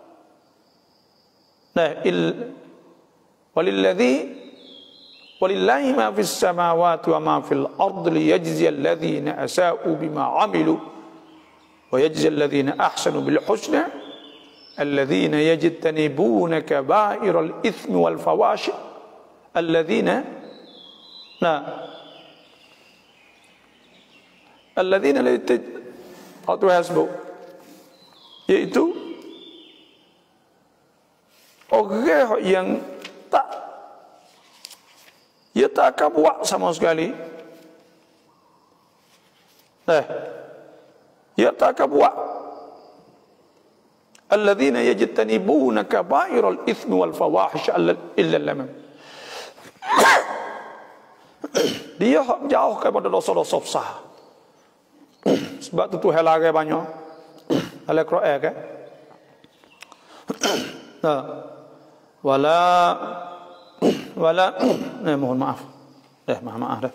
Nah, il walilladzi walillahi ma fis samawati wa ma fil ardi liyajzi alladhina asa'u bima 'amilu wa yajzi alladhina ahsanu bil husna alladhina yajtanibuna kaba'iral ithmi wal fawahish alladhina nah alladzina la atau hasbu, yaitu orang yang tak dia tak akan buat sama sekali. Eh, dia tak akan buat alladzina yajtanibuna kaba'iral itsmi wal fawahish illa lamam. Dia jauh daripada dosa-dosa besar. Sebab tu Tuhan lagi banyak dalam Quran kan. Nah, wala wala eh, mohon maaf. Eh, maaf maaf dah.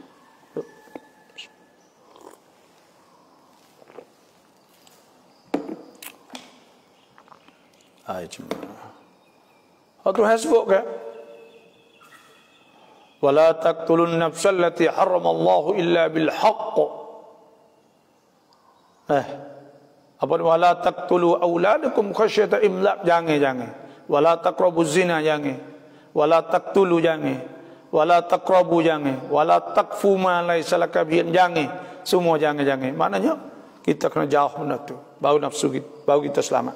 Ai cuma. Tuhan sebut kan? Wala taqtulun nafsal lati harramallahu illa bil haqq. Eh, apa ni? Wala taqtulu auladakum khasyata imlaq, jangan jangan. Wala taqrabuz zina, jangan. Wala taqtulu, jangan. Wala taqrabu, jangan. Wala taqfu ma laysa laka bihi, jangan. Semua jangan jangan. Maknanya kita kena jauh benda tu. Baru nafsu kita, baru kita selamat.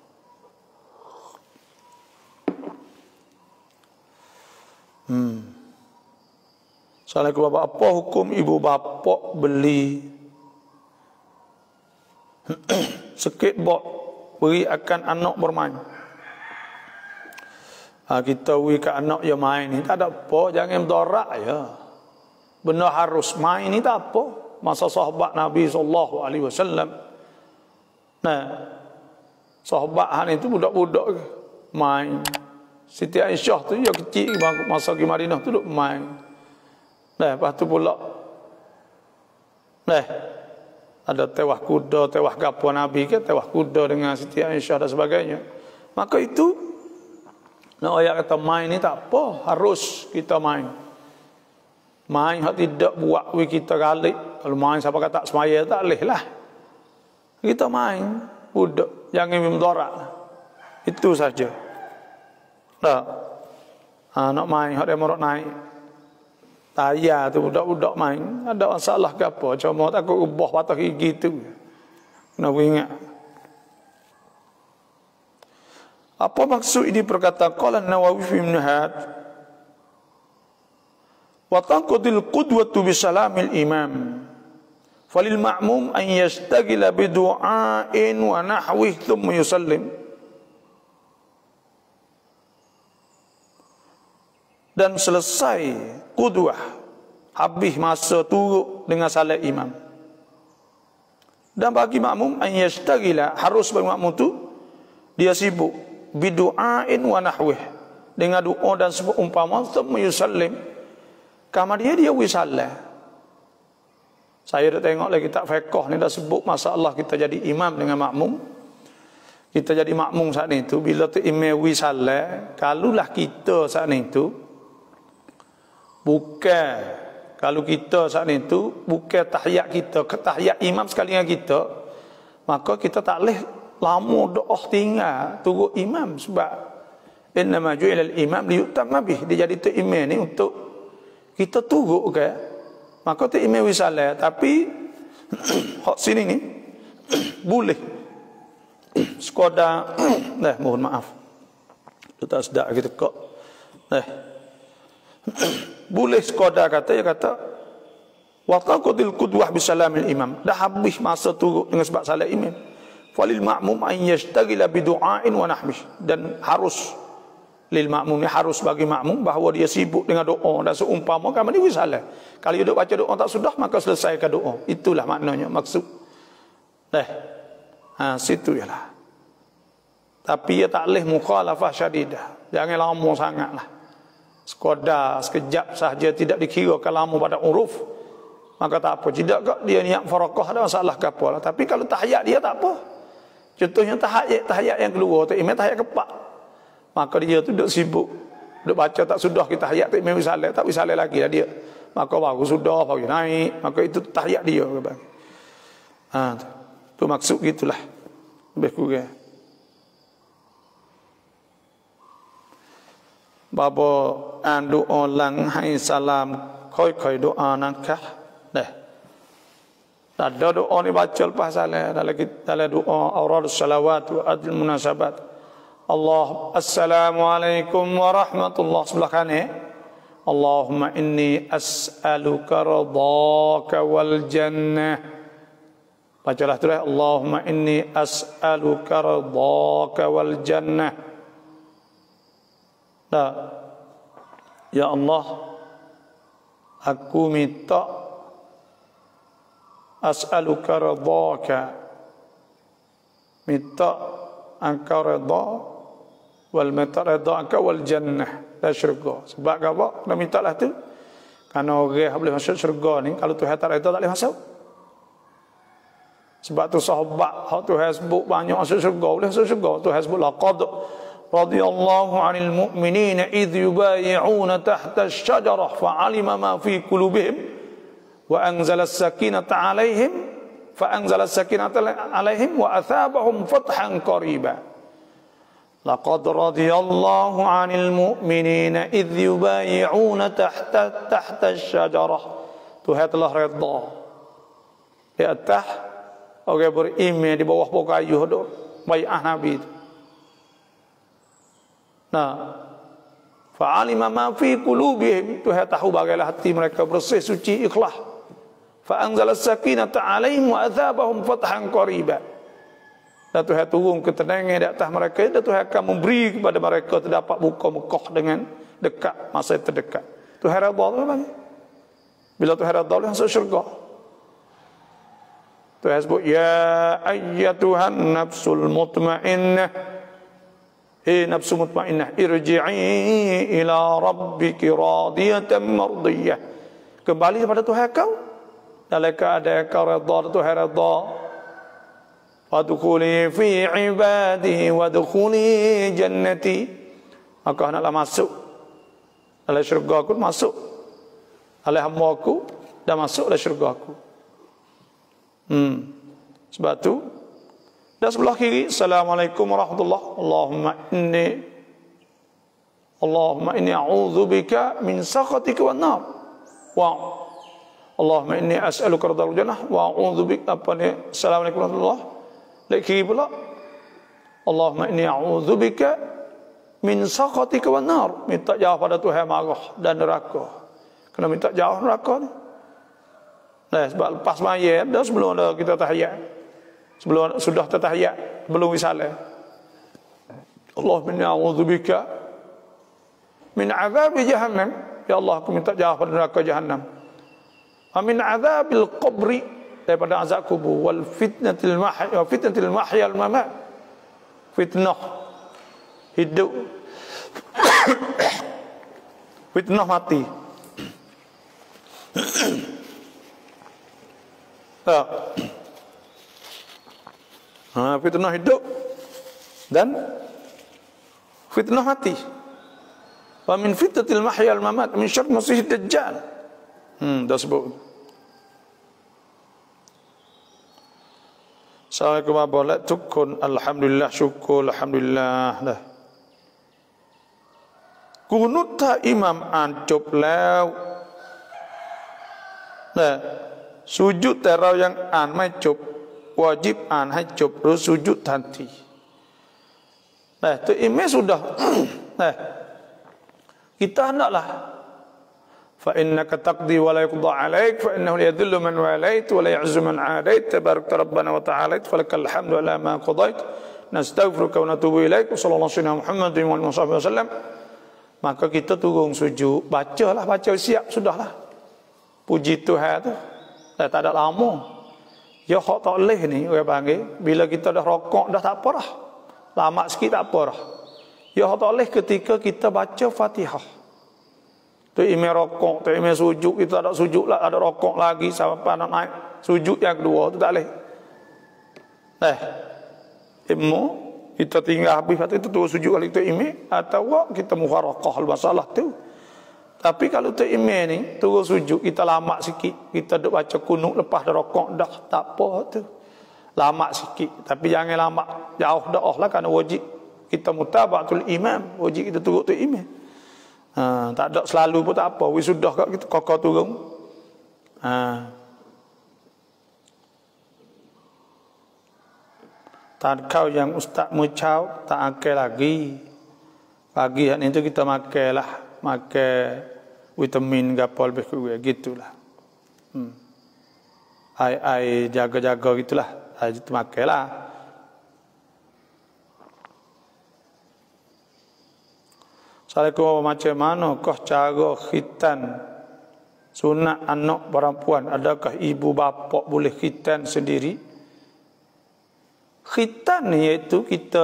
Hmm. Assalamualaikum, apa hukum ibu bapa beli skateboard beri akan anak bermain? Ha, kita beri ke anak ya main ni tak ada apa, jangan berdorak ya. Benda harus main ni tak apa. Masa sahabat Nabi sallallahu alaihi wasallam, nah, sahabat han itu budak-budak main. Siti Aisyah tu ya kecil masa pergi Madinah tu duk main. Nah, lepas tu pula nah, ada tewah kuda, tewah gapo Nabi ke, tewah kuda dengan Siti Aisyah dan sebagainya. Maka itu nak ayat kata main ni tak apa, harus kita main. Main hak tidak buat we kita galik. Kalau main siapa kata semaya tak leh lah. Kita main, budak jangan memdorak. Itu saja. Dah. Ha, nak main hak dia morok naik. Tayar tu budak-budak main, ada masalah ke apa? Cuma takut ubah patah gigi tu. Kena ingat. Apa maksud ini perkataan qala Nawawi fi Minhaj? Wa tanqudil qudwatu bi salamil imam. Falil ma'mum an yashtagila bi du'ain wa nahwihi thumma yusallim. Dan selesai qudwah, habis masa turut dengan salat imam. Dan bagi makmum an yashtagila, harus bagi makmum tu dia sibuk bidu'ain wa nahwih, dengan doa dan sebut umpama thumma yusallim. Kemudian dia wisalah. Saya dah tengok lagi tak fiqh ni dah sebut masalah kita jadi imam dengan makmum. Kita jadi makmum saat itu bila tu imam wisalah, kalulah kita saat itu bukan, kalau kita saat itu bukan tahiyat kita, tahiyat imam sekali dengan kita, maka kita tak boleh lama doa tinggal turut imam. Sebab innama ju'ilal imam liyutamma bih, dia jadi tu imam ni untuk kita turut ke. Maka tu imam wisalah, tapi hak sini ni boleh sekadar dah, mohon maaf tu tak sedap kita kok dah. Boleh sekadar kata, dia kata wa taqudil qudwah bi salamil imam, dah habis masa turut dengan sebab salat imam. Falil ma'mum an yashtagila bi du'ain wa nahbih, dan harus lil ma'mum, harus bagi makmum bahawa dia sibuk dengan doa dan seumpama kami dia wisalah. Kalau dia duk baca doa tak sudah, maka selesaikan doa. Itulah maknanya, maksud dah. Ha, situ ialah. Tapi ia tak boleh mukhalafah syadidah, jangan lama sangatlah. Sekadar sekejap sahaja tidak dikirakan lama pada uruf, maka tak apa. Tidak kak dia niat farakah, ada masalah ke apa lah. Tapi kalau tahiyat dia tak apa. Contohnya tahiyat, tahiyat yang keluar tu imam tahiyat kepak, maka dia tu duduk sibuk, duduk baca tak sudah kita tahiyat tu imam wisalah, tak wisalah lagi lah dia. Maka baru sudah, baru naik, maka itu tahiyat dia. Ha, tu maksud gitulah. Lebih kurang. Bapa an doa lang hai salam khoi-khoi doa nakah dah. Ada doa ni baca lepas salat dalam dalam doa auradus salawat wa adil munasabat. Allah assalamualaikum warahmatullahi sebelah kanan. Allahumma inni as'aluka ridhaka wal jannah. Bacalah tu lah, Allahumma inni as'aluka ridhaka wal jannah. Dah. Ya Allah, aku minta as'aluka ridhaka, minta engkau redha, wal minta redha engkau wal jannah, dan syurga. Sebab apa? Kena minta lah tu. Kerana orang boleh masuk syurga ni, kalau Tuhan tak redha tak boleh masuk. Sebab tu sahabat hak Tuhan sebut banyak masuk syurga, boleh masuk syurga. Tuhan sebut laqad radhiyallahu 'anil mu'minina idh yubayyi'una tahta asy-syajarah fa'alima ma fi qulubihim wa anzala as-sakinata 'alaihim fa anzala as-sakinata 'alaihim wa athabahum fathan qariba. Laqad radhiyallahu 'anil mu'minina idh yubayyi'una tahta tahta asy-syajarah. Tuhan telah redha di atas orang beriman di bawah pokok kayu tu, bai'ah Nabi tu. Nah, fa'alima ma fi qulubihim, Tuhan tahu bagaimana hati mereka bersih, suci, ikhlas. Fa anzala as-sakinata 'alaihim wa athabahum fathan qariba. Dan Tuhan turun ketenangan di atas mereka, dan Tuhan akan memberi kepada mereka terdapat buka Mekah dengan dekat, masa terdekat. Tuhan redha tu lagi. Bila Tuhan redha dia masuk syurga. Tuhan sebut, ya ayyatuhan nafsul mutmainnah, hei nafsu mutmainnah, irji'i ila rabbiki radiyatan mardiyah. Kembali kepada Tuhan kau dalam keadaan kau redha, Tuhan redha. Wadkhuli fi ibadi wadkhuli jannati. Maka hendaklah masuk dalam syurga aku, masuk dalam hamba aku, dan masuk dalam syurga aku. Hmm. Sebab tu dan sebelah kiri, Assalamualaikum warahmatullahi wabarakatuh. Allahumma inni Allahumma inni a'udzubika min sakhatika wan nar. Wa Allahumma inni as'aluka ridhal jannah wa a'udzubika apa ni? Assalamualaikum warahmatullahi wabarakatuh. Lagi kiri pula, Allahumma inni a'udzubika min sakhatika wan nar. Minta jauh pada Tuhan marah dan neraka. Kena minta jauh neraka ni. Nah, sebab lepas maya dah sebelum dah kita tahiyat. Sebelum sudah tertahiyat, belum wisalah. Allahumma inni a'udzubika min 'adzabi jahannam. Ya Allah, aku minta jauh pada neraka jahannam. Wa min 'adzabil qabri, daripada azab kubur, wal fitnatil mahya wa fitnatil mahya wal mamat. Fitnah hidup. Fitnah mati. Ha, fitnah hidup dan fitnah mati. Wa min fitnatil mahya wal mamat min syarri masihid dajjal. Hmm, dah sebut. Assalamualaikum warahmatullahi wabarakatuh. Alhamdulillah, syukur, alhamdulillah dah. Kunut ta imam อ่านจบแล้วนะsujud แต่เรายังอ่านไม่จบ wajib อ่านให้จบหรือ sujud ทันที nah tu imam sudah nah kita hendaklah fa innaka taqdi wa la yuqda 'alaik fa innahu la yadhillu man walait wa la yu'izzu man 'adait tabarakta rabbana wa ta'ala falakal hamdu ala ma qadait nastaghfiruka wa natubu ilaik sallallahu alaihi wasallam Muhammadin wa alihi wasallam. Maka kita turun sujud, bacalah, baca siap sudahlah puji Tuhan tu. Dah tak ada lama. Ya hak tak leh ni orang panggil, bila kita dah rokok dah tak apa dah. Lama sikit tak apa dah. Ya hak tak leh ketika kita baca Fatihah. Tu imam rokok, tu imam sujud, kita ada sujud lah, ada rokok lagi sampai nak naik sujud yang kedua tu tak leh. Eh. Imam kita tinggal habis waktu itu tu sujud kali tu imam atau kita muharaqah masalah tu. Tapi kalau tu imam ni turun sujud, kita lama sikit, kita duk baca kunut lepas dah rokok dah, tak apa tu. Lama sikit, tapi jangan lama jauh dah lah, kerana wajib kita mutaba'atul imam, wajib kita turun tu imam. Ha, tak ada selalu pun tak apa, wisudah kat kita kokok turun. Ha. Tak kau yang ustaz mucau tak akal lagi. Pagi hari itu kita makanlah, makan vitamin gapol lebih kurang gitulah. Hmm. ai ai jaga-jaga gitulah. Ai itu makailah. Assalamualaikum, macam mana kah cara khitan sunat anak perempuan? Adakah ibu bapa boleh khitan sendiri? Khitan iaitu kita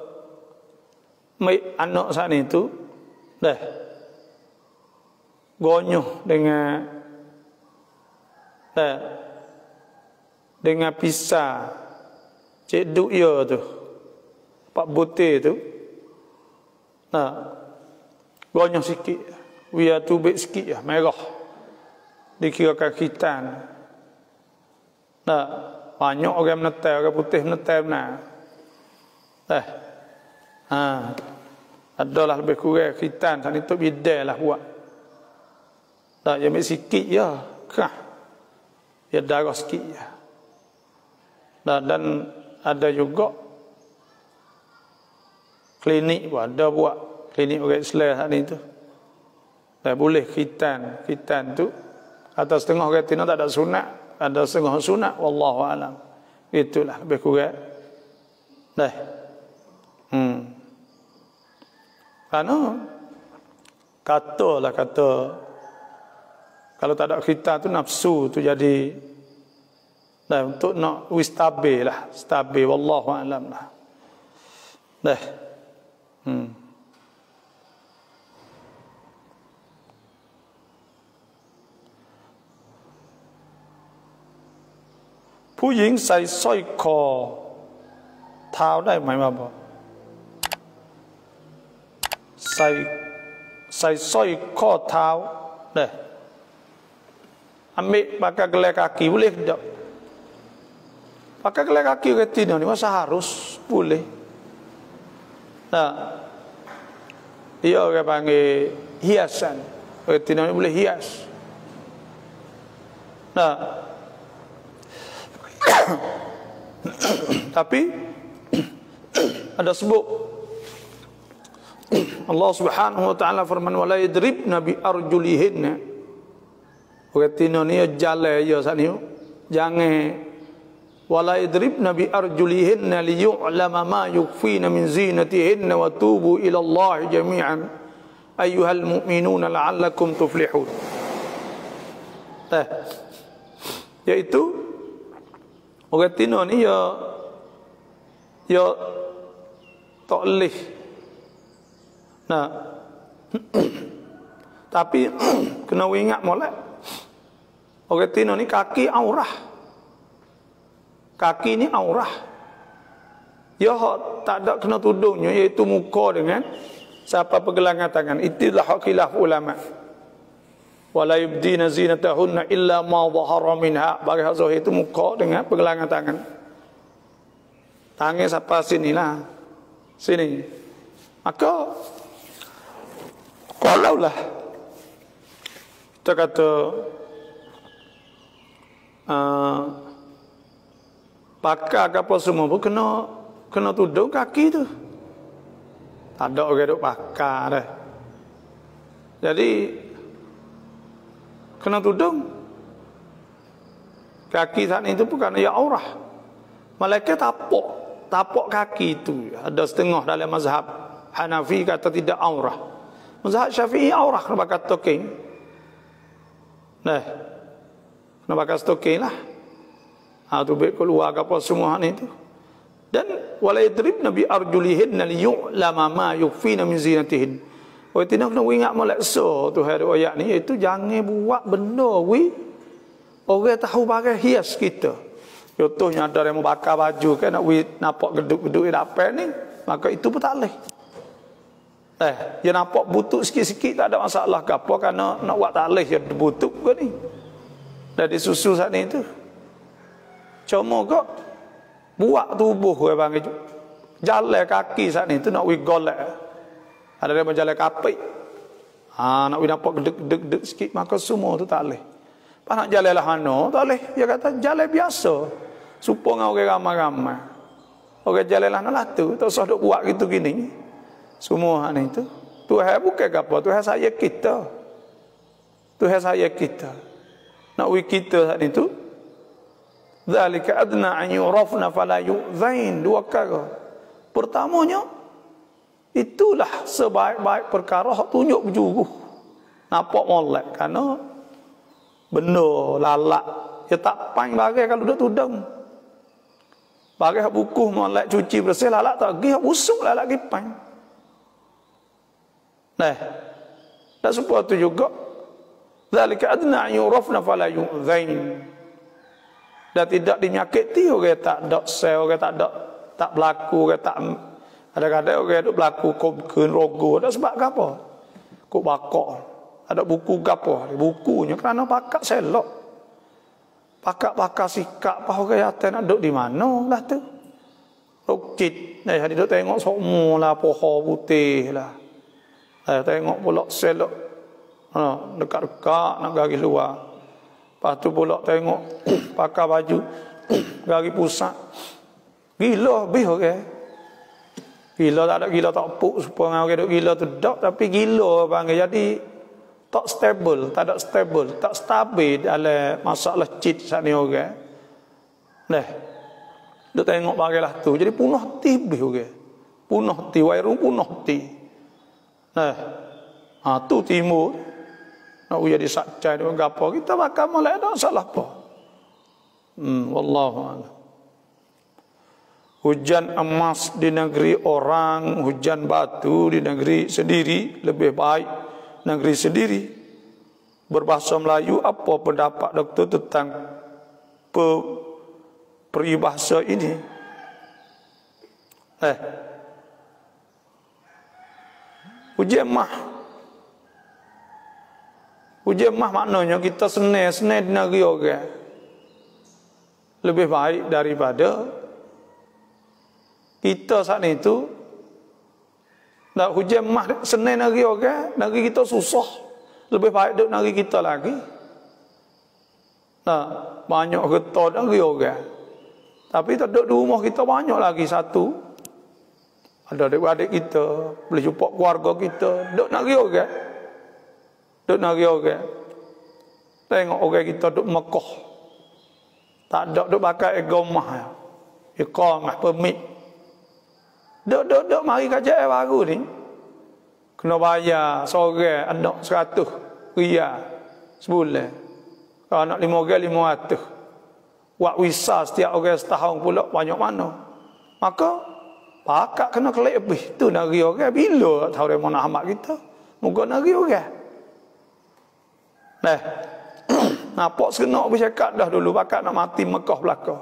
mai anak saat itu dah gonyoh dengan dah dengan pisah cik duk ya tu pak butir tu nah gonyoh sikit, biar tubik sikit lah, merah. Dikirakan khitan. Nah, banyak orang menetai, orang putih menetai benar. Eh, ha, adalah lebih kurang khitan, kan itu bidai lah buat. Tak, dia ambil sikit ya, kah? Dia darah sikit ya. Nah, dan ada juga klinik pun ada buat. Klinik orang Islam saat ni tu. Tak boleh khitan. Khitan tu atas setengah orang Tino tak ada sunat, ada setengah sunat, wallahu alam. Itulah lebih kurang. Dah. Hmm. Karena katalah kata kalau tak ada khitan tu nafsu tu jadi dah untuk nak wis stabil lah, stabil wallahu alam lah. Dah. Hmm.ผู้หญิงใส่สร้อยคอเท้าได้ไหมมาบอกใส่ใส่สร้อยข้อเท้าได้ ambil pakai gelar kaki boleh tak? Pakai gelar kaki retina ni masa harus boleh. Nah, dia orang panggil hiasan. Retina ni boleh hias. Nah, tapi ada sebut Allah Subhanahu wa taala firman wala yadribna bi arjulihinna. Retina ni jalan ya sat ni. Jangan wala yadribna bi arjulihinna liyu'lama ma yukfina min zinatihinna wa tubu ila Allah jami'an ayyuhal mu'minuna la'allakum tuflihun. Eh, yaitu orang Tino ni ya ya tak boleh. Nah, tapi kena ingat molek. Orang Tino ni kaki aurah. Kaki ni aurah. Ya tak ada kena tudungnya iaitu muka dengan siapa pergelangan tangan. Itulah hak khilaf ulama. Wala yubdina zinatahunna illa ma dhahara minha. Bagi hak zahir itu muka dengan pergelangan tangan. Tangan sampai sini lah. Sini. Maka kalau lah kita kata uh, pakai apa semua pun kena kena tudung kaki tu. Tak ada orang duk pakai dah. Jadi kena tudung kaki saat itu bukan ya aurah. Malaikat tapak tapak kaki itu ada setengah dalam mazhab Hanafi kata tidak aurah. Mazhab Syafi'i aurah kena pakai stocking. Nah, kena pakai stocking lah. Ha tu baik keluar apa semua ni tu. Dan wala yadribna bi arjulihinna liyu'lama ma yukfina min zinatihin. Oh tidak kena ingat molek so tu hari ayat ni iaitu jangan buat benda wi orang tahu pakai hias kita. Contohnya ada yang mau bakar baju kan nak wi nampak geduk-geduk di dapat ni, maka itu pun tak boleh. Eh, dia nampak butuh sikit-sikit tak ada masalah ke apa kerana nak buat tak boleh dia butuh ke ni. Dah disusul saat ni tu. Cuma kok buat tubuh orang panggil jalan kaki saat ni tu nak wi golek. Ada yang berjalan kapik. Ha, nak nampak gedek-gedek sikit, maka semua tu tak boleh. Pas nak jalan lah mana, tak boleh. Dia kata jalan biasa. Supaya orang ramai-ramai. Orang jalan lah nak tu. Tak usah duk buat gitu gini. Semua ni tu. Tuhan bukan apa. Tuhan saya kita. Tuhan saya kita. Nak wik kita saat ni tu. Dzalika adna an yurafna fala yu'zain. Dua perkara. Pertamanya, itulah sebaik-baik perkara hak tunjuk berjuru. Nampak molek kerana benda lalak dia tak pang bagai kalau duduk tudang. Bagai hak bukuh molek cuci bersih lalak tak gi hak busuk lalak gi pang. Nah, tak supaya tu juga zalika adna yurafna fala yu'zain. Dan tidak dinyakiti orang tak ada sel, orang tak ada tak berlaku, orang tak kadang-kadang orang duk berlaku kobkeun rogo. Ada sebab apa? Kok bakok. Ada buku gapo? Bukunya kerana pakak selok. Pakak-pakak sikap apa orang yata nak duduk di mana lah tu. Rokit. Nah, hari duk tengok semua lah pohon putih lah. Eh, tengok pula selok. Ha, dekat-dekat nak gari luar. Lepas tu pula tengok pakai baju gari pusat. Gila habis orang. Okay? Gila tak ada gila tak puk supaya orang duk gila tu dak, tapi gila panggil jadi tak stable, tak ada stable, tak stabil dalam masalah cheat saat ni orang. Okay? Nah, duk tengok bagailah tu. Jadi punah hati habis orang. Okay? Punah hati, wairung punah hati. Nah, ha, tu timur. Nak uya disacai dengan gapo. Kita bakal mulai tak salah apa. Hmm, wallahu a'lam. Hujan emas di negeri orang, hujan batu di negeri sendiri lebih baik negeri sendiri. Berbahasa Melayu, apa pendapat doktor tentang pe, peribahasa ini? Eh, hujan mah, hujan mah maknanya kita senai-senai di negeri orang lebih baik daripada kita saat itu. Nak hujan mah senai negeri orang, negeri kita susah, lebih baik duduk negeri kita lagi. Nah, banyak getah negeri orang, tapi tak duduk di rumah kita banyak lagi satu. Ada adik-adik kita, boleh jumpa keluarga kita, duduk negeri orang, duduk negeri orang. Tengok orang kita duduk Mekah, tak ada duduk pakai iqamah, iqamah permit. Duk, duk, duk, mari kajian baru ni. Kena bayar seorang anak seratus riyal sebulan. Kalau anak lima orang, lima ratus. Wak wisa setiap orang setahun pula banyak mana. Maka, pakak kena kelek lebih. Tu negeri orang. Bila tahu dia mana amat kita? Muka negeri orang. Nah, nampak sekenak bercakap dah dulu. Pakak nak mati Mekah belakang.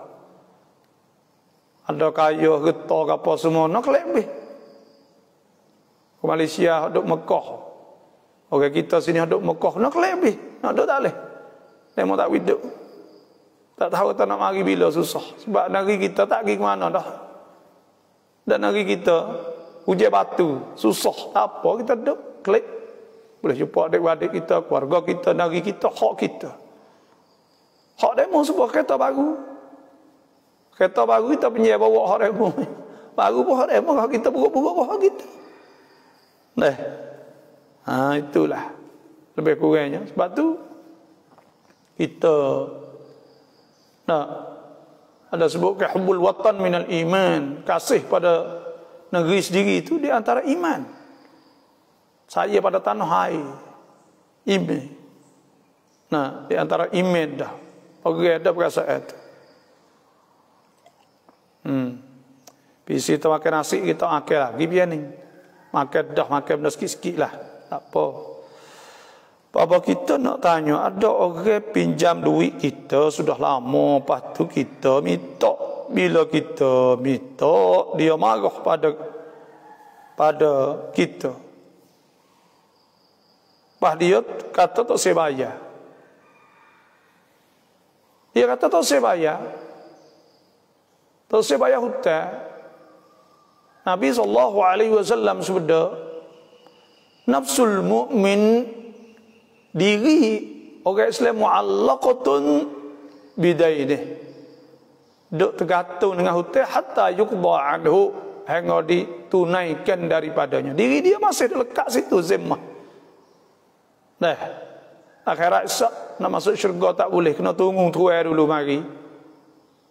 Ada kaya, getah, apa semua. Nak kelek lebih. Ke Malaysia, duduk Mekah. Orang kita sini duduk Mekah. Nak kelek lebih. Nak duduk tak boleh. Memang tak hidup. Tak tahu tak nak mari bila susah. Sebab negeri kita tak pergi ke mana dah. Dan negeri kita, hujan batu. Susah. Tak apa, kita duduk. Kelek. Boleh jumpa adik-adik kita, keluarga kita, negeri kita, hak kita. Hak demo sebuah kereta baru. Kereta baru kita penjaya bawa hak demo. Baru pun hak demo, kalau kita buruk-buruk hak kita. Nah, ha, itulah. Lebih kurangnya. Sebab tu, kita nah, ada sebutkan hubbul watan minal iman. Kasih pada negeri sendiri itu di antara iman. Saya pada tanah air. Iman. Nah, di antara iman dah. Orang ada perasaan itu. Hmm. Bisi kita makan nasi, kita makan lagi biar ni. Makan dah, makan benda sikit-sikit lah. Tak apa. Bapa kita nak tanya, ada orang pinjam duit kita sudah lama, lepas tu kita minta. Bila kita minta, dia marah pada pada kita. Lepas dia kata tak saya bayar. Dia kata tak saya bayar. Tak saya bayar hutang. Nabi sallallahu alaihi wasallam sabda, nafsul mu'min, diri orang Islam mu'allaqatun bidainih. Duk tergantung dengan hutang hatta yuqda anhu, hingga ditunaikan daripadanya. Diri dia masih lekat situ zimmah. Nah, akhirat isak nak masuk syurga tak boleh, kena tunggu tuai dulu mari.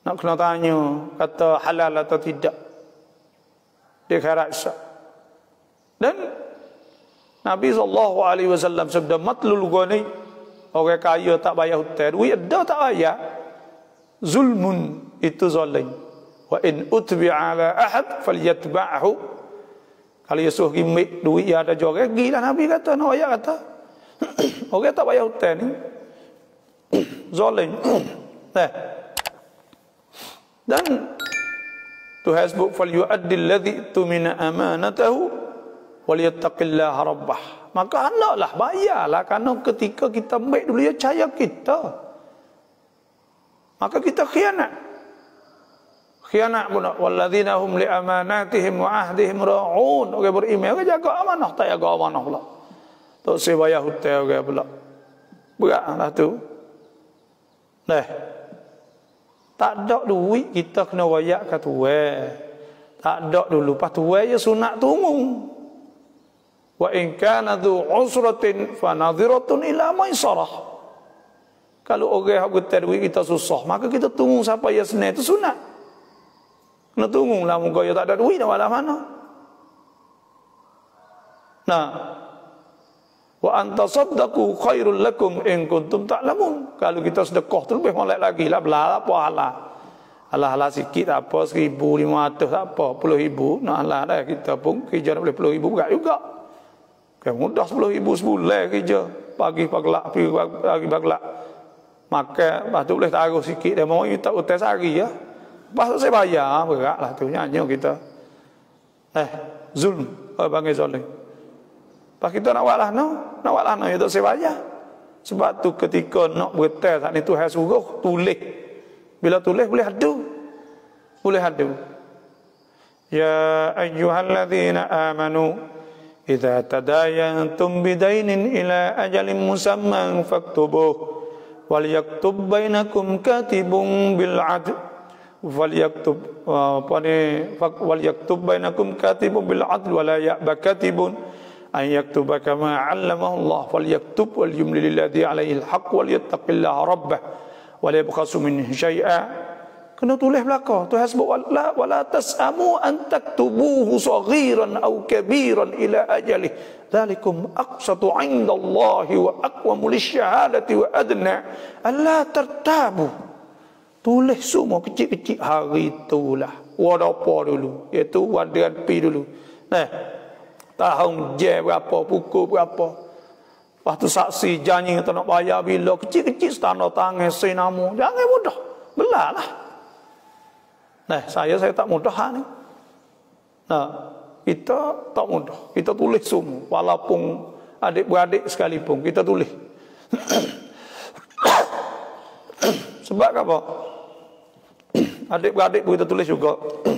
Nak kena tanya kata halal atau tidak di akhirat hisab. Dan Nabi sallallahu alaihi wasallam sabda matlul ghani, orang kaya tak bayar hutang, duit ada tak bayar, zulmun, itu zalim. Wa in utbi'a ala ahad falyatba'hu. Kalau dia suruh gimik duit yang ada jorang, gila Nabi kata, nak bayar kata. Orang tak bayar hutang ni zalim. Nah. Dan Tuhan sebut falyu'addi alladhi tumina amanatahu waliyattaqillaha rabbah. Maka hendaklah bayarlah, kerana ketika kita ambil dulu dia percaya kita, maka kita khianat. Khianat pun walladzina hum li amanatihim wa ahdihim ra'un. Orang beriman orang jaga amanah, tak jaga amanah pula. Tak usah bayar hutang orang pula. Beratlah tu. Nah. Tak ada duit kita kena wayak kat tuai. Tak ada dulu pas tuai ya sunat tunggu. Wa in kana dzu usratin fa nadhiratun ila maisarah. Kalau orang hak getar duit kita susah, maka kita tunggu sampai ya senang itu sunat. Kena tunggulah muka ya tak ada duit nak walah mana. Nah, wa antasaddaqu khairul lakum in kuntum ta'lamun. Kalau kita sedekah tu lebih molek lagi lah, belah apa halah. Halah-halah sikit tak apa, seribu lima ratus tak apa, puluh ribu nak halah dah kita pun kerja nak boleh puluh ribu berat juga. Kan mudah sepuluh ribu sebulan kerja. Pagi pagelak, pergi pagi pagelak. Makan, lepas tu boleh taruh sikit dia mau minta hutang sehari ya. Lepas tu saya bayar, beratlah tu nyanyi kita. Eh, zulm, orang panggil zalim. Pas kita nak walah no, nak walah no itu saya bayar. Sebab tu ketika nak bertel saat ni Tuhan suruh tulis. Bila tulis boleh adu. Boleh adu. Ya ayyuhalladzina amanu idza tadayantum bidainin ila ajalin musamman faktubuh wal yaktub bainakum katibun bil adl wal yaktub apa ni wal yaktub bainakum katibun bil adl wala ya'ba katibun an yaktuba kama 'allamahu Allah falyaktub wal yumlil ladzi 'alaihi al-haqq wal yattaqillaha rabbah wa la yabkhasu minhu syai'a. Kena tulis belaka. Tuhan sebut wala wala tasamu an taktubuhu saghiran aw kabiran ila ajalih dzalikum aqsatu 'inda Allah wa aqwamu lisyahadati wa adna alla tartabu. Tulis semua kecil-kecil hari itulah. Wadapa dulu, iaitu wadian pi dulu. Nah, tahun je berapa, pukul berapa. Lepas tu saksi janji kita nak bayar bila. Kecil-kecil setanda tangan, senamu. Jangan mudah. Belah lah. Nah, saya saya tak mudah ni. Nah, kita tak mudah. Kita tulis semua. Walaupun adik-beradik sekalipun, kita tulis. Sebab apa? Adik-beradik pun kita tulis juga.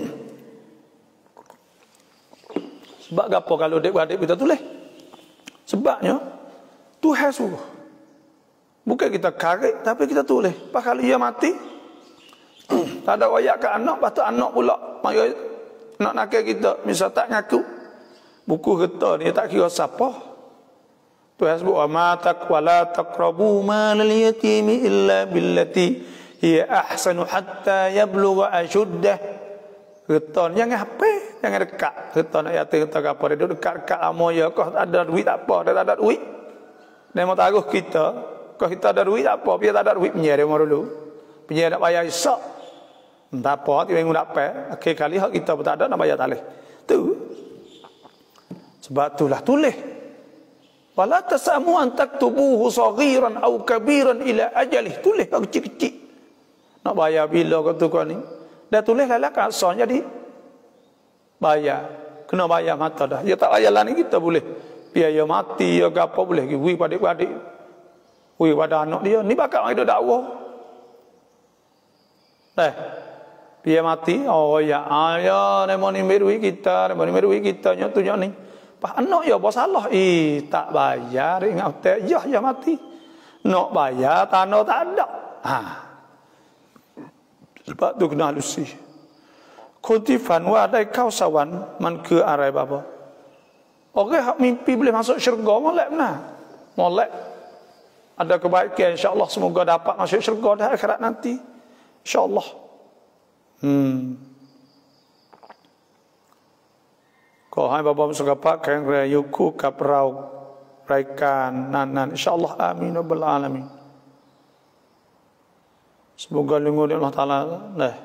Sebab apa kalau adik-beradik kita tulis? Sebabnya Tuhan suruh. Bukan kita karek, tapi kita tulis. Pas kalau dia mati, tak ada wayak ke anak, lepas tu anak pula mari nak nakal kita, misal tak ngaku. Buku kita ni tak kira siapa. Tuhan sebut ma taqwala taqrabu malal yatimi illa billati hiya ahsanu hatta yablugha ashuddah. Reton jangan apa, jangan dekat. Reton nak yatim kita apa dia dekat-dekat lama ya kau ada duit tak apa, dia tak ada duit. Dia mau taruh kita, kau kita ada duit tak apa, dia tak ada duit punya dia mau dulu. Punya nak bayar isak. Tak apa, tiba minggu dapat. Akhir kali hak kita pun tak ada nak bayar talih. Tu. Sebab itulah tulis. Wala tasamu an taktubuhu saghiran aw kabiran ila ajalih. Tulis kecil-kecil. Nak bayar bila kau tu kau ni. Dah tulis lah kan asal jadi bayar. Kena bayar mata dah. Ya tak bayar lah ni kita boleh. Biaya mati ya apa boleh. Wi pada-pada. Wi pada anak dia. Ni bakal ada dakwah. Eh. Biaya mati. Oh ya. Ah ya. Nemo ni merui kita. Nemo ni merui kita. Nya tu nya ni. Pas anak ya apa salah. Eh tak bayar. Ingat tak. Ya ya mati. Nak bayar. Tanah tak ada. Haa. Sebab tu kena halusi. Kuntifan wa adai kau sawan man ke arai bapa. Orang hak mimpi boleh masuk syurga molek benar. Molek. Ada kebaikan insya-Allah semoga dapat masuk syurga dah akhirat nanti. Insya-Allah. Hmm. Kau hai bapa suka pak keng rayuku kaprau raikan nanan insyaallah amin rabbal alamin. Semoga lindungi Allah Taala nah.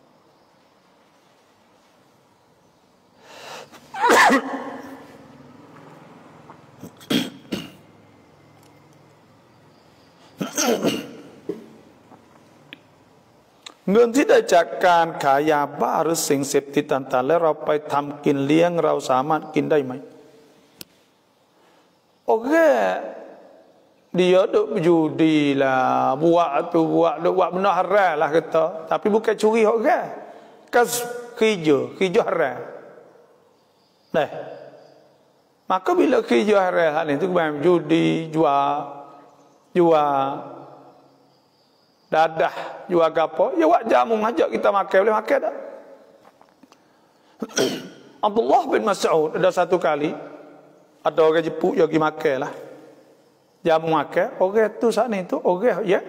เงินที่ได้จากการขายยาบ้าหรือสิ่งเสพติดต่างๆและเราไปทำกินเลี้ยงเราสามารถกินได้ไหมโอเคdia duk judi lah buat tu buat duk buat benda haram lah kata tapi bukan curi orang kas kerja kerja haram nah maka bila kerja haram hal itu macam judi jual jual dadah jual gapo ya wak jamu ngajak kita makan boleh makan tak Abdullah bin Mas'ud ada satu kali ada orang jepuk yang pergi makan lah jamu makan orang tu saat ni tu orang ya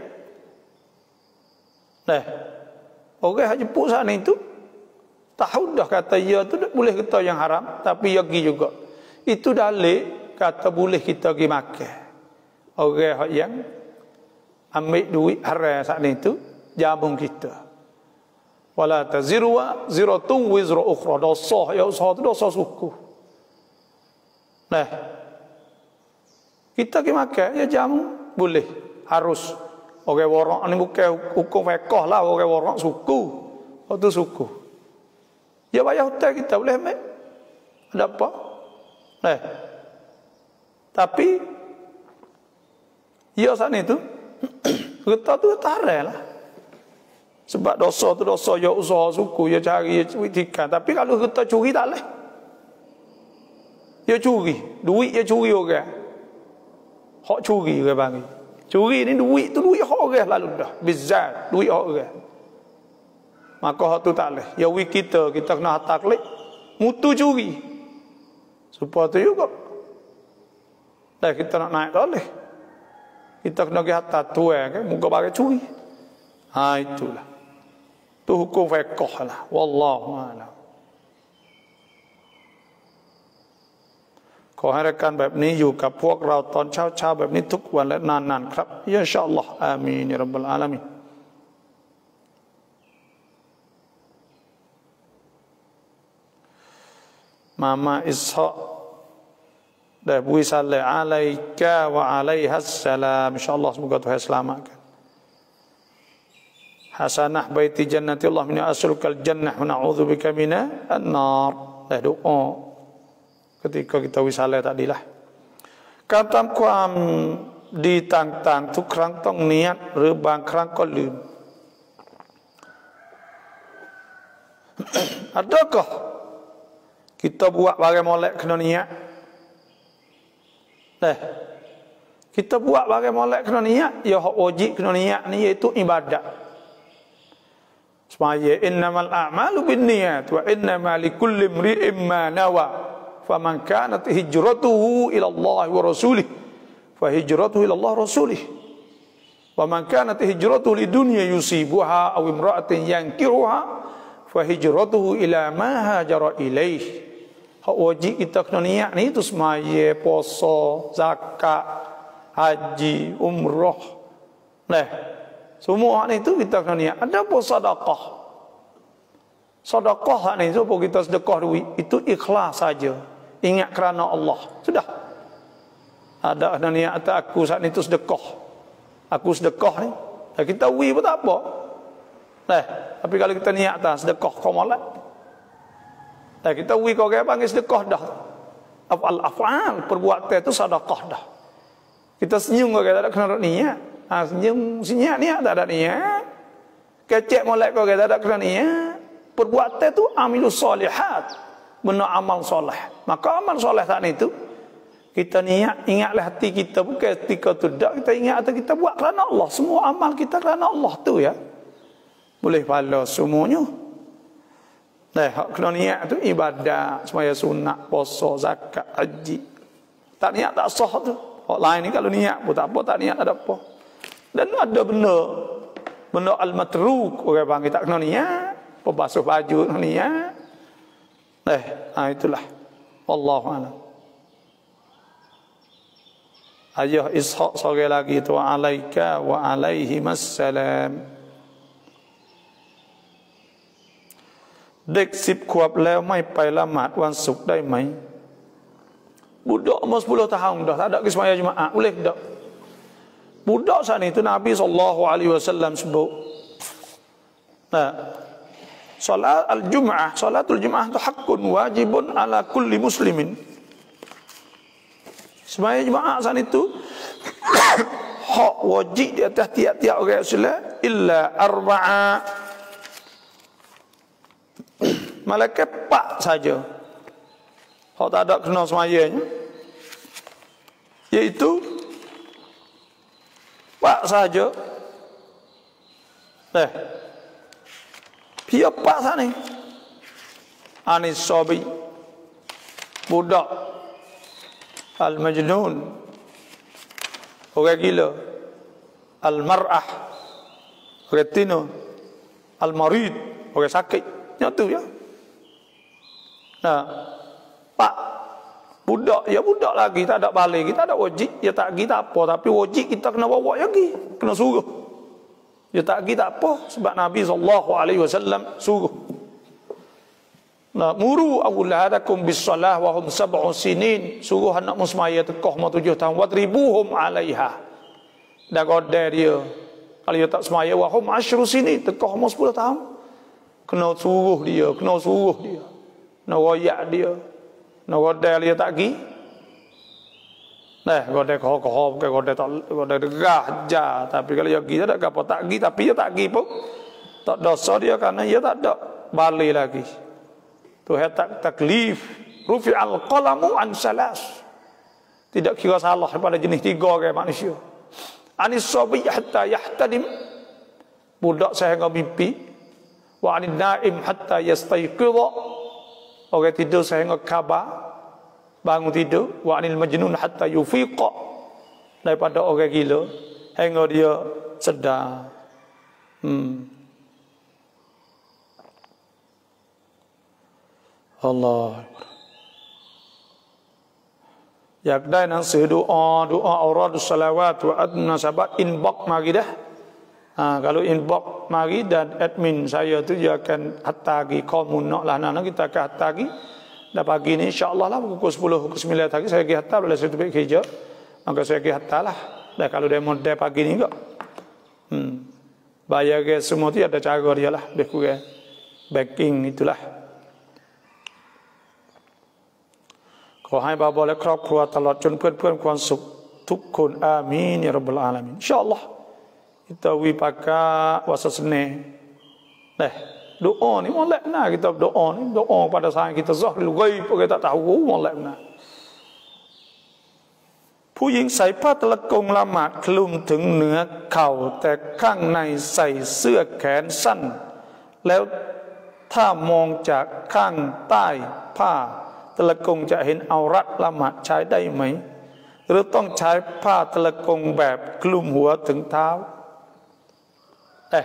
nah orang jepuk saat ni tu tahu dah kata ya tu boleh kita yang haram tapi ya pergi juga itu dalil kata boleh kita pergi makan orang yang ambil duit haram saat itu jamu kita wala taziru ziratu wizra ukhra dosa ya usaha tu dosa suku nah kita pergi makan ya jamu boleh harus orang warak ni bukan hukum fiqh lah orang warak suku itu suku ya bayar hutang kita boleh ambil ada apa nah tapi ya saat itu kita tu tarik lah sebab dosa tu dosa ya usaha suku ya cari ya witikan tapi kalau kita curi tak boleh ya curi duit ya curi orang hak curi orang bagi curi ni duit tu duit hak orang lalu dah bizat duit hak orang maka hak tu tak boleh ya wi kita kita kena taklid mutu curi supaya tu juga dah kita nak naik tak boleh kita kena pergi atas tuan kan muka bagi curi ha itulah tu hukum fiqh lah wallahu a'lam ขอให้รายการแบบนี้อยู่กับพวกเราตอนเช้าๆแบบนี้ทุกวันและนานๆครับอินชาอัลลอฮ์อามีนya rabbal alamin มามาอิสฮะdan bui salih alaika wa alaihassalam insyaallah semoga Tuhan selamatkan hasanah baiti jannatillah min asrukal jannah wa na'udzubika minan nar dah doa ketika kita wisalah tadilah การทำความดีต่างๆทุกครั้งต้องเนียดหรือบางครั้งก็ลืม adakah kita buat barang molek kena niat Nah, kita buat barang molek kena niat, ya hak wajib kena niat ni iaitu ibadat. Semaya innamal a'malu binniyat wa innamal likulli imri'in ma nawa. Faman kanat hijratuhu ila Allah wa rasulih fa hijratuhu ila Allah rasulih. Wa man kanat hijratuhu lidunya yusibuha aw imra'atin yankiruha fa hijratuhu ila ma hajara ilaih. Hak wajib kita kena niat ni itu semaya, puasa, zakat, haji, umrah. Nah, semua ni itu kita kena niat. Ada pun sedekah. Sedekah ni itu pun kita sedekah duit itu ikhlas saja. Ingat kerana Allah. Sudah. Ada ada niat atas aku saat ni itu sedekah. Aku sedekah ni. Dan kita wi pun tak apa. Nah, tapi kalau kita niat atas sedekah komalat. Nah, kita wi kau kaya panggil sedekah dah. Afal afal perbuatan itu sedekah dah. Kita senyum kau kaya tak ada kena niat. Ha, senyum senyap niat tak ada niat. Kecek molek kau kaya tak ada kena niat. Perbuatan itu amilus solihat, benda amal soleh. Maka amal soleh saat itu kita niat, ingatlah hati kita bukan ketika tu dak kita ingat atau kita buat kerana Allah. Semua amal kita kerana Allah tu ya. Boleh pahala semuanya. Nah, hak kena niat tu ibadat, semaya sunat, puasa, zakat, haji. Tak niat tak sah tu. Hak lain ni kalau niat pun tak apa, tak niat tak ada apa. Dan ada benda benda al-matruk orang panggil tak kena niat. pembasuh baju ni ya. Eh, nah itulah. Wallahu a'lam. Ayah Ishaq sore lagi tu alaika wa alaihi assalam. Dek sip kuap แล้วไม่ไปละหมาดวันศุกร์ได้ไหม Budak umur sepuluh tahun dah tak ada ke sembahyang Jumaat boleh tak? Budak saat itu Nabi sallallahu alaihi wasallam sebut. Nah, salat al-Jum'ah, salatul Jum'ah itu hakun wajibun ala kulli muslimin. Sembahyang Jumaat saat itu hak wajib di atas tiap-tiap orang Islam illa arba'a. Malaikat pak saja. Hak tak ada kena sembahyangnya. Yaitu pak saja. Eh. Dia pak sana ni. Anis sabi. Budak. Al-majnun. Orang gila. Al-mar'ah. Orang tino. Al-marid. Orang sakit. Yang tu ya. Nah, pak budak, ya budak lagi, tak ada balik, kita ada wajib, ya tak pergi tak apa, tapi wajib kita kena bawa lagi, kena suruh. Ya tak pergi tak apa, sebab Nabi sallallahu alaihi wasallam suruh. Nah, muru awladakum bis salah wa hum sab'u sinin, suruh anak musmaya tekah mau tujuh tahun, wadribuhum alaiha. Dah godar dia. Kalau dia tak semaya wa hum asyru sinin, tekah mau sepuluh tahun. Kena suruh dia, kena suruh dia. Nak royak dia. Nak godel dia tak pergi. Nah, godel koh-koh, bukan godel tak, godel degah je. Tapi kalau dia pergi, tak apa, tak pergi, tapi dia tak pergi pun. Tak dosa dia kerana dia tak ada balik lagi. Tuhan tak taklif. Rufi al-qalamu an salas. Tidak kira salah pada jenis tiga orang manusia. Anis sabi hatta yahtadim. Budak sehingga mimpi. Wa anin naim hatta yastayqidha. Orang tidur sehingga khabar, bangun tidur. Wa anil majnun hatta yufiqa, daripada orang gila hingga dia sedar. Hmm. Allah. Yak dai nang se doa, doa auradus salawat wa adna sabat inbox mari dah. Ha, kalau inbox mari dan admin saya tu dia akan hantar lagi komun nak lah nak kita akan hantar lagi. Dah pagi ni insya-Allah lah pukul sepuluh pukul sembilan pagi saya pergi hantar boleh saya pergi kerja. Maka saya pergi hantar lah. Dah kalau dia model pagi ni enggak. Hmm. Bayar ke semua tu ada cara dia lah, lebih kurang. Backing itulah. Kau hai bapa le ครอบครัวตลอดจนเพื่อนๆความสุขทุกคนอามีนya rabbal alamin. Insya-Allah kita wi pakai puasa Senin. Dah, doa ni molek nah kita doa ni, doa pada saat kita zahirul ghaib kita tak tahu molek nah. ผู้หญิงใส่ผ้าตะละกงละหมาดคลุมถึงเหนือเข่าแต่ข้างในใส่เสื้อแขนสั้นแล้วถ้ามองจากข้างใต้ผ้าตะละกงจะเห็นเอารัดละหมาดใช้ได้ไหมหรือต้องใช้ผ้าตะละกงแบบคลุมหัวถึงเท้า Eh,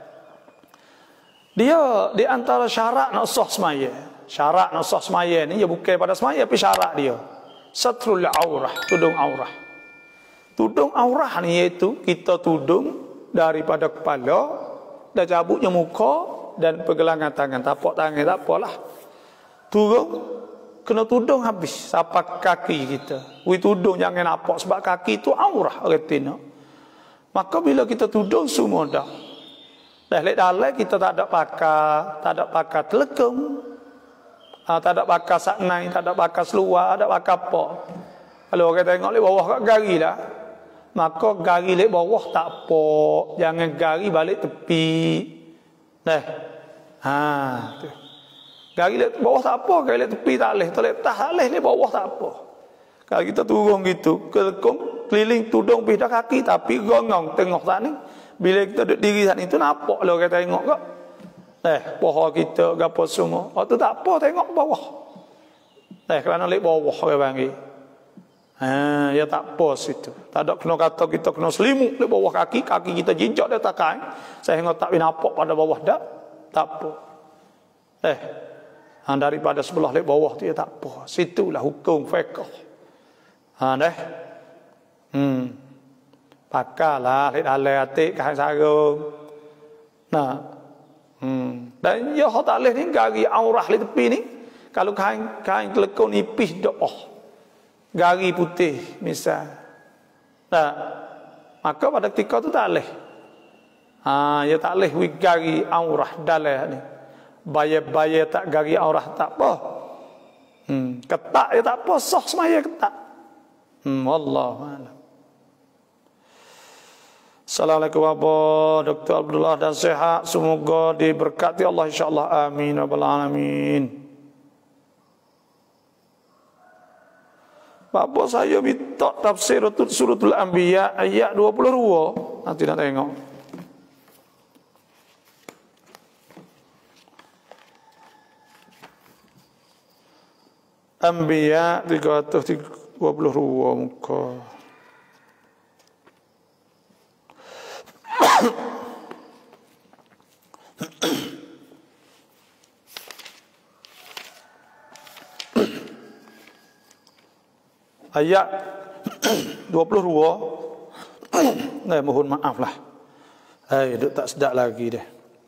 dia di antara syarat nak sah semaya. Syarat nak sah semaya ni dia bukan pada semaya tapi syarat dia. Satrul aurah, tudung aurah. Tudung aurah ni iaitu kita tudung daripada kepala dan cabutnya muka dan pergelangan tangan. Tapak tangan tak apalah. Tudung kena tudung habis sampai kaki kita. We tudung jangan nampak sebab kaki itu aurah retina. Maka bila kita tudung semua dah. Dah lek dalam kita tak ada pakai, tak ada pakai telekung, ah, tak ada pakai saknai, tak ada pakai seluar, tak ada pakai apa. Kalau orang tengok lek bawah kat gari lah, maka gari lek bawah tak apa, jangan gari balik tepi. Dah, ha, tu. Gari lek bawah tak apa, gari lek tepi tak leh, tak leh tak leh lek bawah tak apa. Kalau kita turun gitu, kelekung keliling tudung pindah kaki tapi gongong tengok tak ni. Bila kita duduk diri saat itu nampak lah orang tengok kak. Eh, bawah kita gapo semua. Waktu tak apa tengok bawah. Eh, kerana lek bawah orang panggil. Ha, ya tak apa situ. Tak ada kena kata kita kena selimut lek bawah kaki, kaki kita jinjak dia tak kain. Sehingga tak nampak pada bawah dak. Tak apa. Eh, ha, daripada sebelah lek bawah tu ya tak apa. Situlah hukum fiqh. Ha deh. Hmm. Pakalah lek dalam atik kain sarung. Nah. Hmm. Dan ya hak tak leh ni gari aurah lek tepi ni. Kalau kain kain kelekon nipis doh. Gari putih misal. Nah. Maka pada ketika tu tak leh. Ha, ya tak leh wi gari aurah dalam ni. Bayar-bayar tak gari aurah tak apa. Hmm, ketak ya tak apa, sah semaya ketak. Hmm, wallahu a'lam. Assalamualaikum warahmatullahi wabarakatuh. Doktor Abdullah dan sehat, semoga diberkati Allah insyaallah. Amin ya rabbal alamin. Bapa saya minta tafsir suratul Anbiya ayat dua puluh dua. Nanti nak tengok. Anbiya tiga ratus dua puluh dua muka. Ayat dua puluh dua. Nah, mohon maaf lah. Hai, duk tak sedap lagi deh.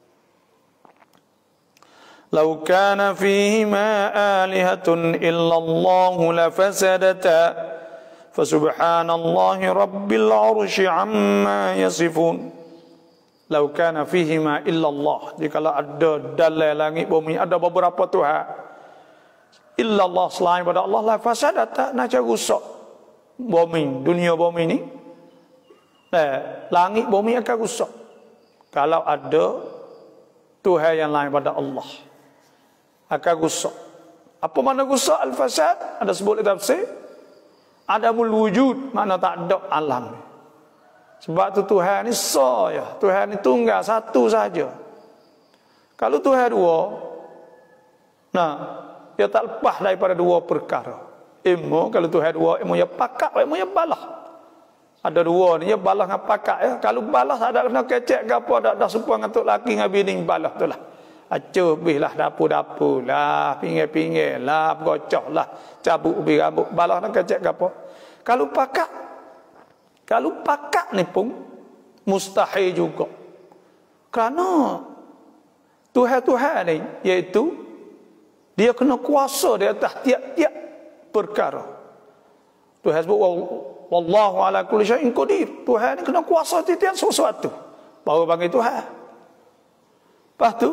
Lau kana fihima alihatun illallah lafasadata fasubhanallahi rabbil arsy amma yasifun. Lau kana fihima illallah, jikalau ada dalam langit bumi ada beberapa Tuhan illallah selain pada Allah lafasadata, naca rusak bumi, dunia bumi ni. Eh, langit bumi akan rusak kalau ada Tuhan yang lain pada Allah, akan rusak. Apa makna rusak al-fasad? Ada sebut dalam tafsir, adamul wujud, makna tak ada alam. Sebab tu Tuhan ni saya, Tuhan ni tunggal satu saja. Kalau Tuhan dua, nah, dia tak lepas daripada dua perkara. Ilmu kalau Tuhan dua, ilmu ya pakak, ilmu ya balah. Ada dua ni, ya balah dengan pakak ya. Kalau balah ada kena kecek ke apa, ada dah sepuang untuk laki dengan bini balah tu lah. Acuh bih lah dapur-dapur lah, pinggir-pinggir lah, bergocoh lah, cabut bih rambut, balah nak kecek ke apa. Kalau pakak, kalau pakak ni pun mustahil juga. Kerana Tuhan-Tuhan ni, iaitu dia kena kuasa di atas tiap-tiap perkara. Tuhan sebut wallahu ala kulli syai'in qadir. Tuhan ni kena kuasa tiap-tiap sesuatu. Baru panggil Tuhan. Lepas tu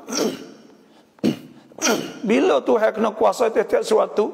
bila Tuhan kena kuasa tiap-tiap sesuatu,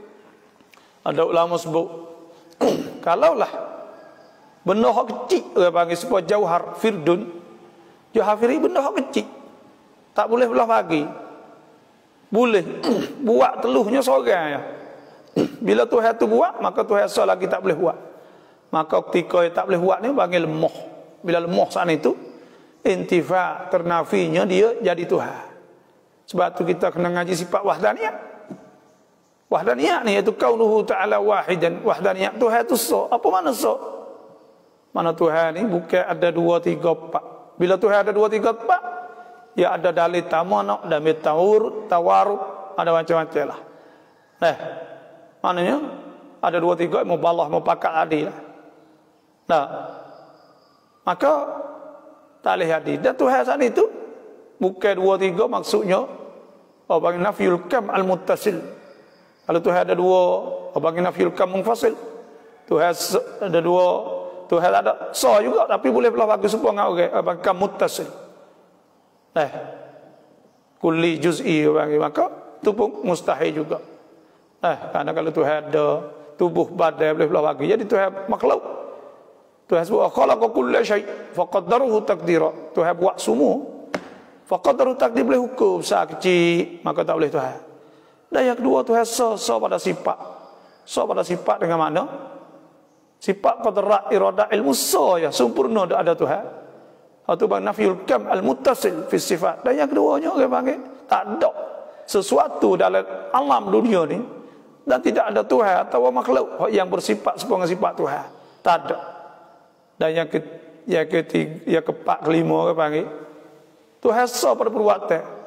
ada ulama sebut kalaulah benda hak kecil orang panggil sebuah jauhar firdun, jauhar firdi benda hak kecil tak boleh belah bagi, boleh buat teluhnya seorang ya. Bila Tuhan tu buat, maka Tuhan asal lagi tak boleh buat. Maka ketika dia tak boleh buat ni panggil lemah. Bila lemah saat itu, intifa ternafinya dia jadi Tuhan. Sebab tu kita kena ngaji sifat wahdaniyah. Wahdaniyah ni iaitu kaunuhu ta'ala wahidan. Wahdaniyah Tuhan tu so. Apa mana so? Mana Tuhan ni bukan ada dua, tiga, empat. Bila Tuhan ada dua, tiga, empat, ya ada dalil tamanuk, dalil tawur, tawaruk, ada macam-macam lah. Eh, maknanya ada dua, tiga, mau balah, mau pakat adil lah. Nah, maka tak boleh adil. Dan Tuhan saat itu bukan dua, tiga maksudnya oh bagi nafyul kam al-muttasil. Kalau Tuhan ada dua, oh bagi nafyul kam munfasil. Tuhan ada dua, Tuhan ada so juga, tapi boleh belah bagi sebuah dengan orang, bagi kam muttasil. Eh, kulli juz'i bagi, maka itu pun mustahil juga. Eh, karena kalau Tuhan ada tubuh badan boleh belah bagi, jadi Tuhan makhluk. Tuhan sebut khalaqa kulla syai' faqaddaruhu taqdira. Tuhan buat semua, faqaddaruhu takdir, boleh hukum besar kecil, maka tak boleh Tuhan. Dan yang kedua, Tuhan so, so pada sifat. So pada sifat dengan mana? Sifat qadrat iradah ilmu so ya, sempurna ada Tuhan. Atau bang nafyul kam al-muttasil fi sifat. Dan yang keduanya orang panggil tak ada sesuatu dalam alam dunia ni dan tidak ada Tuhan atau makhluk yang bersifat sebuah sifat Tuhan. Tak ada. Dan yang ke, yang ketiga, yang keempat, kelima orang panggil Tuhan so pada perbuatan.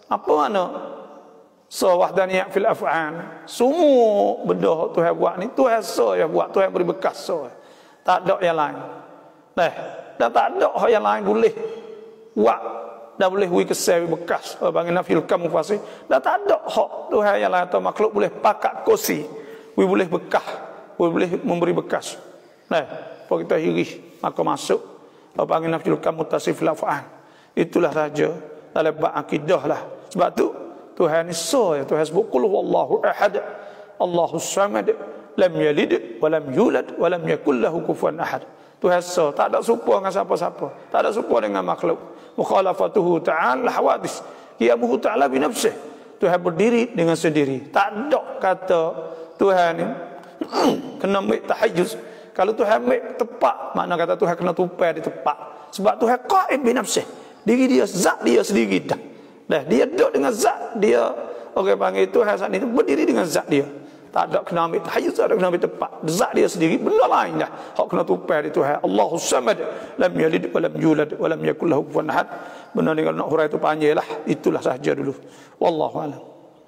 Apa mana? So wahdaniyah fil af'al. Semua benda Tuhan buat ni Tuhan so yang buat, Tuhan beri bekas so. Tak ada yang lain. Nah, dah tak ada yang lain boleh buat, dah boleh wi kesal bekas. Oh, bagi nafil kam mufasih. Dah tak ada hak Tuhan yang lain atau makhluk boleh pakat kursi. Wi boleh bekas, wi boleh memberi bekas. Nah, apa kita hirih maka masuk oh, bagi nafil kam mutasif fil af'al. Itulah saja dalam bab akidah lah. Sebab tu Tuhan ni so ya, Tuhan sebut qul huwallahu ahad, Allahus samad, lam yalid wa lam yulad wa lam yakul lahu kufuwan ahad. Tuhan so, tak ada serupa dengan siapa-siapa, tak ada serupa dengan makhluk. Mukhalafatuhu ta'ala hawadis, qiyamuhu ta'ala bi nafsih. Tuhan berdiri dengan sendiri. Tak ada kata Tuhan ni kena ambil tahayyuz. Kalau Tuhan ambil tepat, makna kata Tuhan kena tupai di tepat. Sebab Tuhan qaim bi nafsih. Diri dia, zat dia sendiri dah. Dah, dia duduk dengan zat dia. Orang panggil Tuhan saat ni berdiri dengan zat dia. Tak ada kena ambil tahayyuz, tak ada kena ambil tepat. Zat dia sendiri, benda lain dah. Hak kena tupai di Tuhan. Allahus samad, lam yalid wa lam yulad wa lam yakul lahu kufuwan ahad. Benda ni kalau nak hurai tu panjang lah. Itulah sahaja dulu. Wallahu a'lam.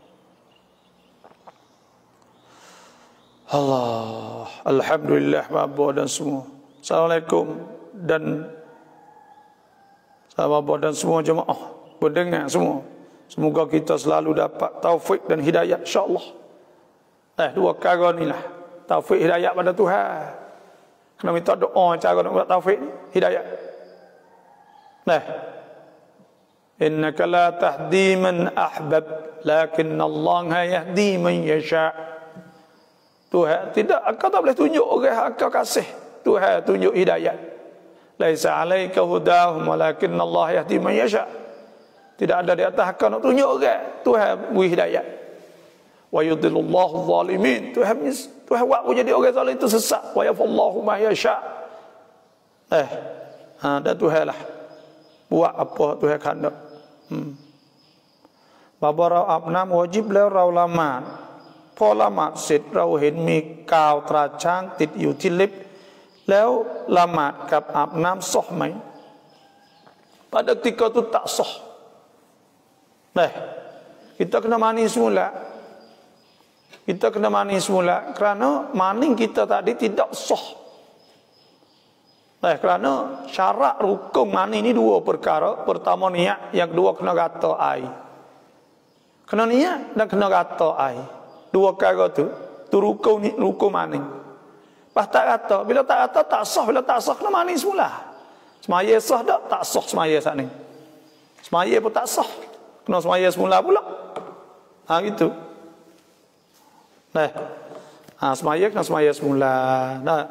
Allah, alhamdulillah bapa dan semua. Assalamualaikum dan sahabat bapa dan semua jemaah pendengar semua. Semoga kita selalu dapat taufik dan hidayah insya-Allah. Eh dua perkara inilah, taufik hidayah pada Tuhan. Kena minta doa cara nak buat taufik hidayah. Nah. Innaka la tahdi man ahbab, lakin Allah yahdi man yasha'. Tuhan tidak, kau tak boleh tunjuk orang yang kau kasih. Tuhan tunjuk hidayah. Laisa alaika hudahum walakin Allah yahdi man yasha'. Tidak ada di atas kau nak tunjuk orang. Tuhan beri hidayah. Wa yudhillullahu zalimin. Tuhan Tuhan buat kau jadi orang zalim itu sesat. Wa yafallahu ma yasha'. Eh, ha, dan Tuhan lah buat apa Tuhan kehendak. Hmm. Bapa abnam wajibแล้วเราละหมาดพอละหมาดเสร็จเราเห็นมีกาวตราช้างติดอยู่ที่เล็บแล้วละหมาดกับอาบน้ำ sah ไหม pada ketika itu tak sah. Nah, kita kena mani semula. Kita kena mani semula kerana maning kita tadi tidak sah. Nah, kerana syarat rukun mani ini dua perkara. Pertama niat, yang kedua kena rata air. Kena niat dan kena rata air. Dua perkara tu, tu rukun ni, rukun mani. Pas tak rata, bila tak rata tak sah, bila tak sah kena mani semula. Semaya sah tak? Tak sah semaya saat ni. Semaya pun tak sah. Kena semaya semula pula. Ha gitu. Nah. Ha semaya kena semaya semula. Nah.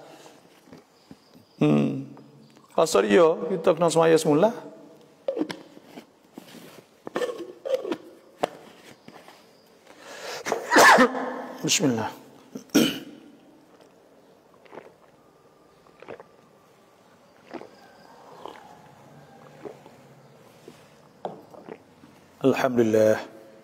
Hmm. Asal dia kita kena semaya semula. Bismillah. Alhamdulillah.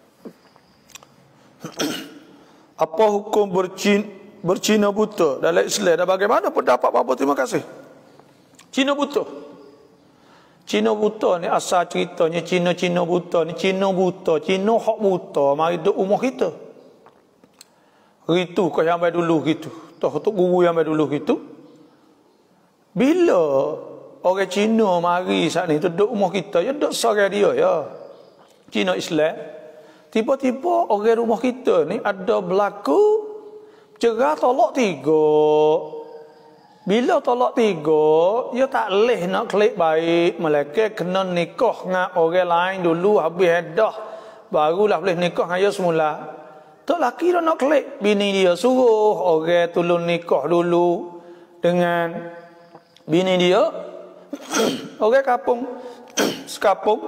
Apa hukum bercin, bercina buta dalam Islam dan bagaimana pendapat Bapa? Terima kasih. Cina buta. Cina buta ni asal ceritanya Cina-Cina buta ni Cina buta, Cina hak buta mari duk umur kita. Gitu kau yang baik dulu gitu. Toh tok guru yang baik dulu gitu. Bila orang Cina mari saat ni tu duk umur kita, ya duk sorang dia ya. Cina Islam. Tiba-tiba orang rumah kita ni ada berlaku cerah tolak tiga. Bila tolak tiga, dia tak leh nak klik baik. Mereka kena nikah dengan orang lain dulu, habis dah. Barulah boleh nikah dengan dia semula. Tak laki dah nak klik. Bini dia suruh orang tolong nikah dulu dengan bini dia. Orang kapung, sekapung.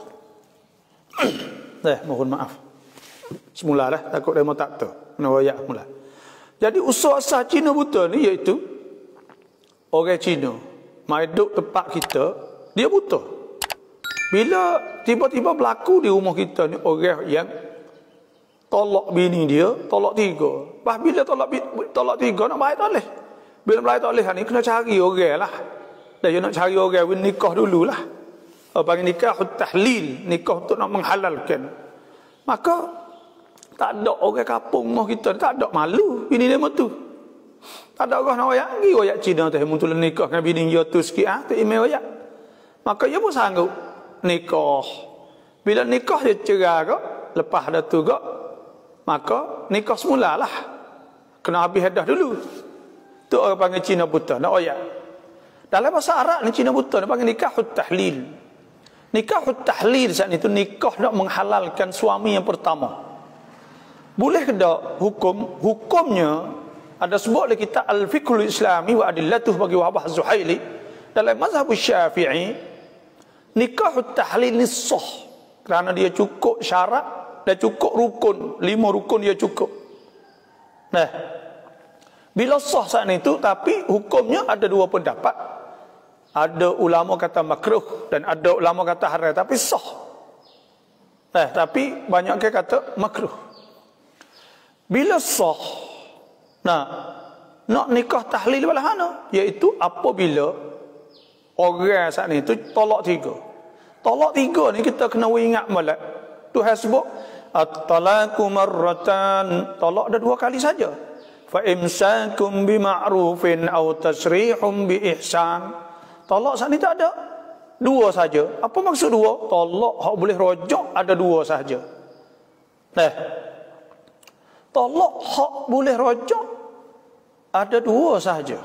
Eh, mohon maaf. Semula lah, takut dia mau tak tahu. Kena wayak mula. Jadi usaha asal Cina buta ni iaitu orang Cina mai duduk tempat kita, dia buta. Bila tiba-tiba berlaku di rumah kita ni orang yang tolak bini dia, tolak tiga. Bah bila tolak tolak tiga nak baik tak boleh. Bila baik tak boleh ni kena cari orang lah. Dan dia nak cari orang win nikah dululah. Panggil nikah tahlil, nikah untuk nak menghalalkan. Maka tak ada orang kampung mah kita tak ada malu bini dia tu. Tak ada orang nak royak lagi royak Cina teh mun tulen nikah dengan bini dia tu sikit ah tu email royak. Maka dia pun sanggup nikah. Bila nikah dia cerai ke, lepas dah tu ke, maka nikah semulalah. Kena habis hadah dulu. Tu orang panggil Cina buta nak royak. Dalam bahasa Arab ni Cina buta dia panggil nikah tahlil. Nikah tahlil saat itu nikah nak menghalalkan suami yang pertama. Boleh ke tak hukum? Hukumnya ada sebut oleh kita Al-Fiqhul Islami wa Adillatuh bagi Wahbah Zuhaili dalam mazhab Syafi'i, nikah tahlil ni sah kerana dia cukup syarat dan cukup rukun, lima rukun dia cukup. Nah, bila sah saat itu tapi hukumnya ada dua pendapat. Ada ulama kata makruh dan ada ulama kata haram, tapi sah. Eh, tapi banyak yang kata makruh. Bila sah, nah, nak nikah tahlil bala mana? Iaitu apabila orang saat ni tu tolak tiga. Tolak tiga ni kita kena ingat molek. Tuhan sebut at-talaqu marratan, tolak dah dua kali saja. Fa imsakum bima'rufin aw tasrihum bi ihsan. Tolak saat ni tak ada. Dua saja. Apa maksud dua? Tolak hak boleh rojok ada dua saja. Nah. Tolak hak boleh rojok ada dua saja.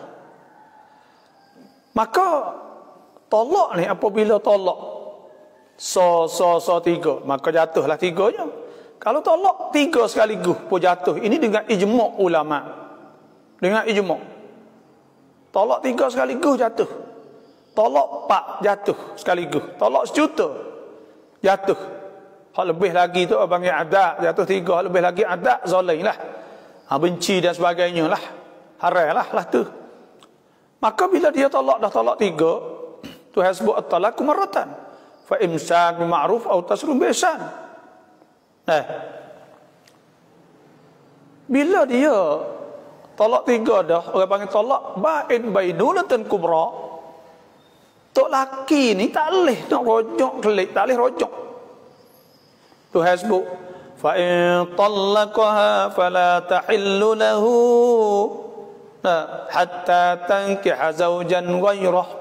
Maka tolak ni apabila tolak so so so tiga, maka jatuhlah tiganya. Kalau tolak tiga sekaligus pun jatuh. Ini dengan ijma' ulama. Dengan ijma'. Tolak tiga sekaligus jatuh. Tolak empat jatuh sekaligus. Tolak sejuta jatuh. Hak lebih lagi tu panggil adat jatuh tiga. Hak lebih lagi adat zalim lah. Ha, benci dan sebagainya lah. Haram lah lah tu. Maka bila dia tolak dah tolak tiga, Tuhan sebut at-talaqu marratan. Fa imsak bima'ruf aw tasrihum bi ihsan. Nah. Bila dia tolak tiga dah, orang panggil tolak ba'in bainunatan kubra. Tok laki ni tak boleh nak rojok kelik, tak boleh rojok. Tuhan sebut fa in talaqaha fala tahillu lahu hatta tankiha zawjan ghairah.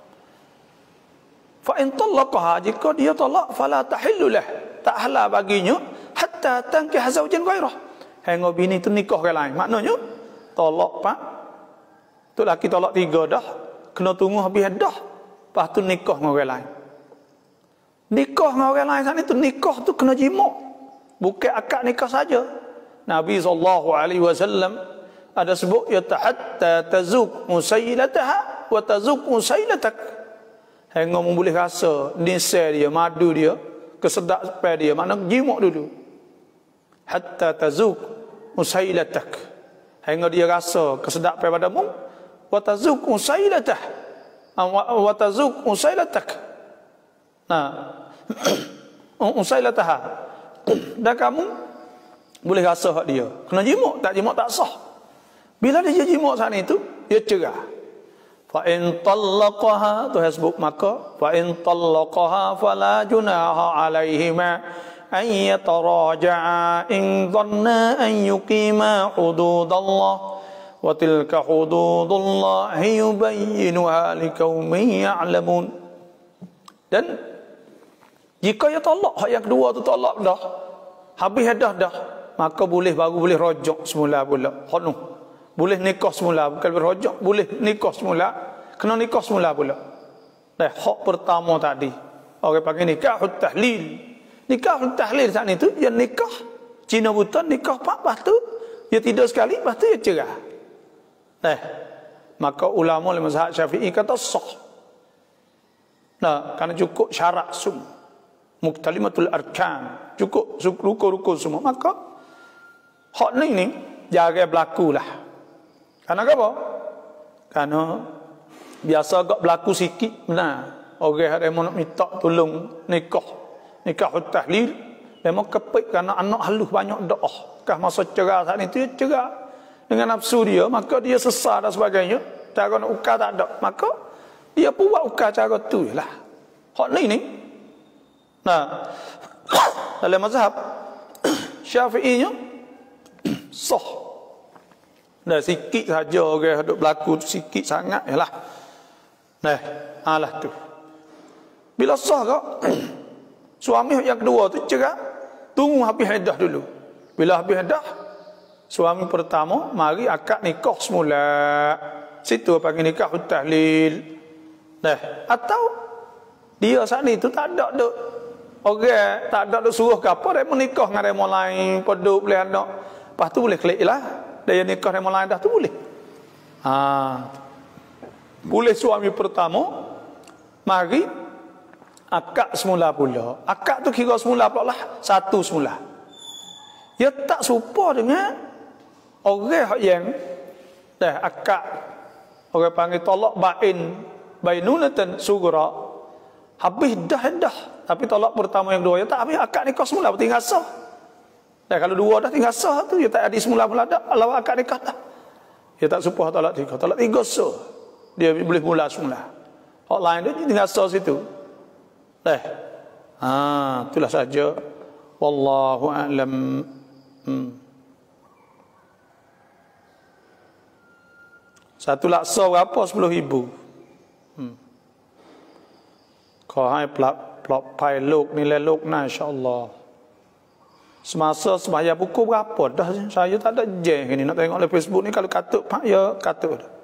Fa in talaqaha, jika dia tolak fala tahillu lah, tak halal baginya hatta tankiha zawjan ghairah. Hingga bini tu nikah ke lain. Maknanya tolak pak. Tok laki tolak tiga dah, kena tunggu habis dah. Lepas tu nikah dengan orang lain. Nikah dengan orang lain sana tu, nikah tu kena jima'. Bukan akad nikah saja. Nabi sallallahu alaihi wasallam ada sebut ya hatta tazuq musailataha wa tazuq musailatak. Hingga boleh rasa nisai dia, madu dia, kesedak pai dia, makna jima' dulu. Hatta tazuq musailatak. Hingga dia rasa kesedak pai padamu, wa tazuq musailatah. Wa tazuq usailatak. Nah, usailataha. Dan kamu boleh rasa hak dia. Kena jima', tak jima' tak sah. Bila dia jima' saat itu, dia cerah. Fa in talaqaha, Tuhan sebut maka fa in talaqaha fala junaha alaihima an yataraja'a in dhanna an yuqima hududallah. Wa tilka hududullahi yubayyinuha liqaumin ya'lamun. Dan jika ia tolak hak yang kedua tu tolak dah, habis dah dah, maka boleh baru boleh rojok semula pula. Hak nu boleh nikah semula, bukan berrojok, boleh nikah semula, kena nikah semula pula. Dah hak pertama tadi orang panggil nikah tahlil. Nikah tahlil saat itu dia nikah Cina buta, nikah pak, lepas tu dia tidur sekali, lepas tu dia cerah. Nah, maka ulama oleh mazhab Syafi'i kata sah. Nah, kerana cukup syarat semua, muktalimatul arkan, cukup rukun-rukun semua, maka hak ni ni jangan berlaku lah. Kerana apa? Kerana biasa agak berlaku sikit, benar. Orang ada yang nak minta tolong nikah, nikah tahlil, memang kepik kerana anak halus banyak doa. Kah masa cerah saat itu dia cerah dengan nafsu dia, maka dia sesat dan sebagainya. Cara nak ukar tak ada, maka dia pun buat ukar cara tu lah. Hak ni ni Nah, dalam mazhab Syafi'inya sah. Nah, sikit saja orang duk berlaku tu, sikit sangat yalah. Nah, alah tu. Bila sah kak, suami yang kedua tu cerai, tunggu habis iddah dulu. Bila habis iddah, suami pertama mari akad nikah semula. Situ panggil nikah tahlil. Nah, atau dia saat ni tu tak ada duk orang, tak ada duk suruh ke apa, dia menikah dengan remo lain, peduk boleh anak. Lepas tu boleh klik lah. Dia nikah remo lain dah tu boleh. Ha. Boleh suami pertama mari akad semula pula. Akad tu kira semula pula lah, satu semula. Dia tak serupa dengan orang yang dah akad, orang panggil tolak bain, bainunatan sughra, habis dah dah, tapi tolak pertama yang kedua ya tak habis akad nikah semula tinggal sah. Dah kalau dua dah tinggal sah tu, ya tak ada semula-mula dah kalau akad nikah dah. Ya tak serupa tolak tiga, tolak tiga sah. Dia boleh mula semula. Hak lain tu tinggal sah situ. Dah. Ha, itulah saja. Wallahu a'lam. Hmm. Satu laksa berapa? Sepuluh ribu. Hmm. Kau hai plak plak pai lok nilai lok na insya-Allah. Semasa sembahyang buku berapa dah saya tak ada jeng ni nak tengok oleh Facebook ni kalau katuk pak ya katuk dah.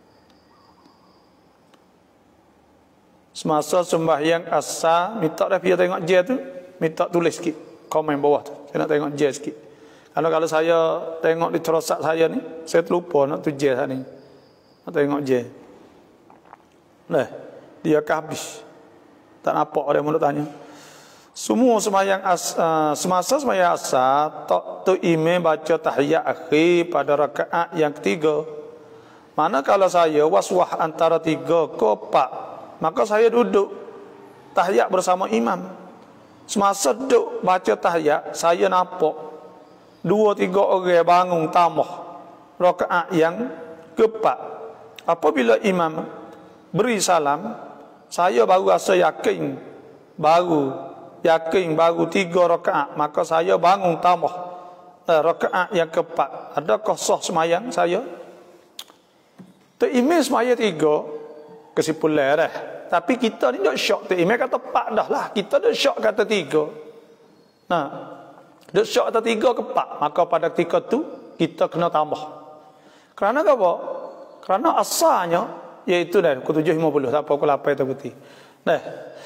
Semasa sembahyang asar minta dah dia tengok je tu, minta tulis sikit komen bawah tu. Saya nak tengok je sikit. Kalau kalau saya tengok di terosak saya ni, saya terlupa nak tu je ni. Nak tengok je. Nah, dia ke habis. Tak nampak ada yang mau tanya. Semua sembahyang as, uh, semasa sembahyang asar, tok tu imam baca tahiyat akhir pada rakaat yang ketiga. Mana kalau saya waswah antara tiga ke empat, maka saya duduk tahiyat bersama imam. Semasa duduk baca tahiyat, saya nampak dua tiga orang bangun tambah rakaat yang keempat. Apabila imam beri salam, saya baru rasa yakin, baru yakin baru tiga rakaat, maka saya bangun tambah eh, rakaat yang keempat. Adakah sah semayang saya? Tu imam semayang tiga, kesimpulan dah. Tapi kita ni tak syok, tu imam kata empat dah lah, kita dah syok kata tiga. Nah, dah syok kata tiga ke empat, maka pada ketika tu kita kena tambah. Kerana apa? Kerana asalnya iaitu dah pukul tujuh lima puluh, tak apa pukul lapan tu putih. Nah,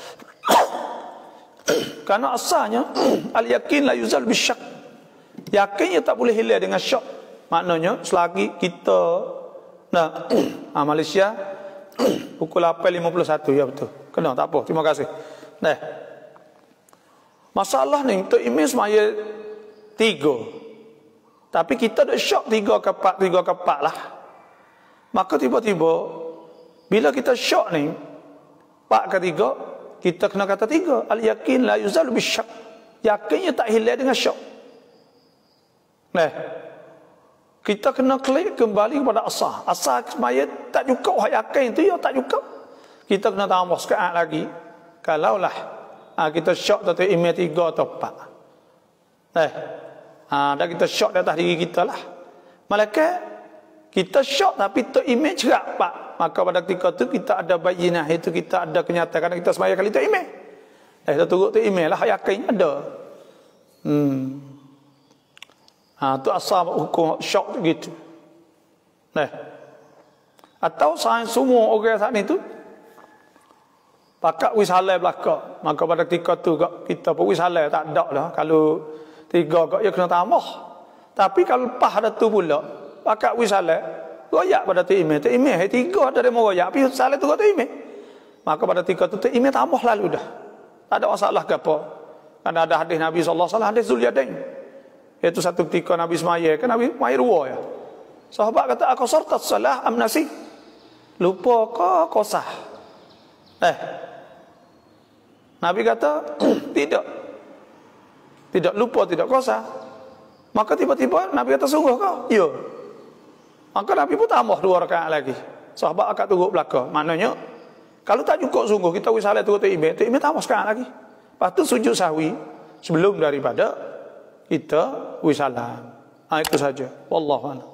karena asalnya al-yakin la yuzal bisyak. Yakinnya tak boleh hilang dengan syak. Maknanya selagi kita nah ah, Malaysia pukul lapan lima puluh satu ya betul. Kena tak apa. Terima kasih. Nah. Masalah ni untuk imam semaya tiga. Tapi kita dah syak tiga ke empat, tiga ke empat lah. Maka tiba-tiba bila kita syak ni empat ke tiga, kita kena kata tiga. Al-yakin la yuzalu bisyak. Yakinnya tak hilang dengan syak. Nah, kita kena klik kembali kepada asal. Asal semaya tak cukup, yakin itu ya tak cukup. Kita kena tambah sekali lagi. Kalaulah ha, kita syak atau imam tiga atau empat. Nah, ha, dah kita syak di atas diri kita lah. Malaikat kita syak tapi tu imam cerak empat. Maka pada ketika itu kita ada bayinah, itu kita ada kenyataan kita semaya kali tu imam. Eh, kita turut tu imam lah, yakin ada. Hmm. Ha, tu asal hukum syak gitu. Nah. Atau sains semua orang saat ni tu pakat wisalai belaka. Maka pada ketika tu kita pun wisalai tak ada lah. Kalau tiga kak ya kena tambah. Tapi kalau lepas ada tu pula pakat wisalai royak pada tu imam. Tu imam hai tiga ada demo royak, tapi salah tu tu imam. Maka pada ketika tu tu imam tambah lalu dah. Tak ada masalah ke apa. Karena ada hadis Nabi sallallahu alaihi wasallam, hadis Zulyadain. Itu satu ketika Nabi semaya, kan Nabi semaya dua ya. Sahabat kata, aku sartat salah am nasi. Lupa ke kosah? Eh. Nabi kata, tidak. Tidak lupa, tidak kosah. Maka tiba-tiba Nabi kata, sungguh kau? Ya. Maka Nabi pun tambah dua rakaat lagi. Sahabat akak tunggu belakang. Maknanya, kalau tak cukup sungguh, kita wisalah tunggu tu imam, tu imam tambah sekarang lagi. Lepas tu sujud sahwi sebelum daripada kita wisalam. Ha, itu saja. Wallahu a'lam.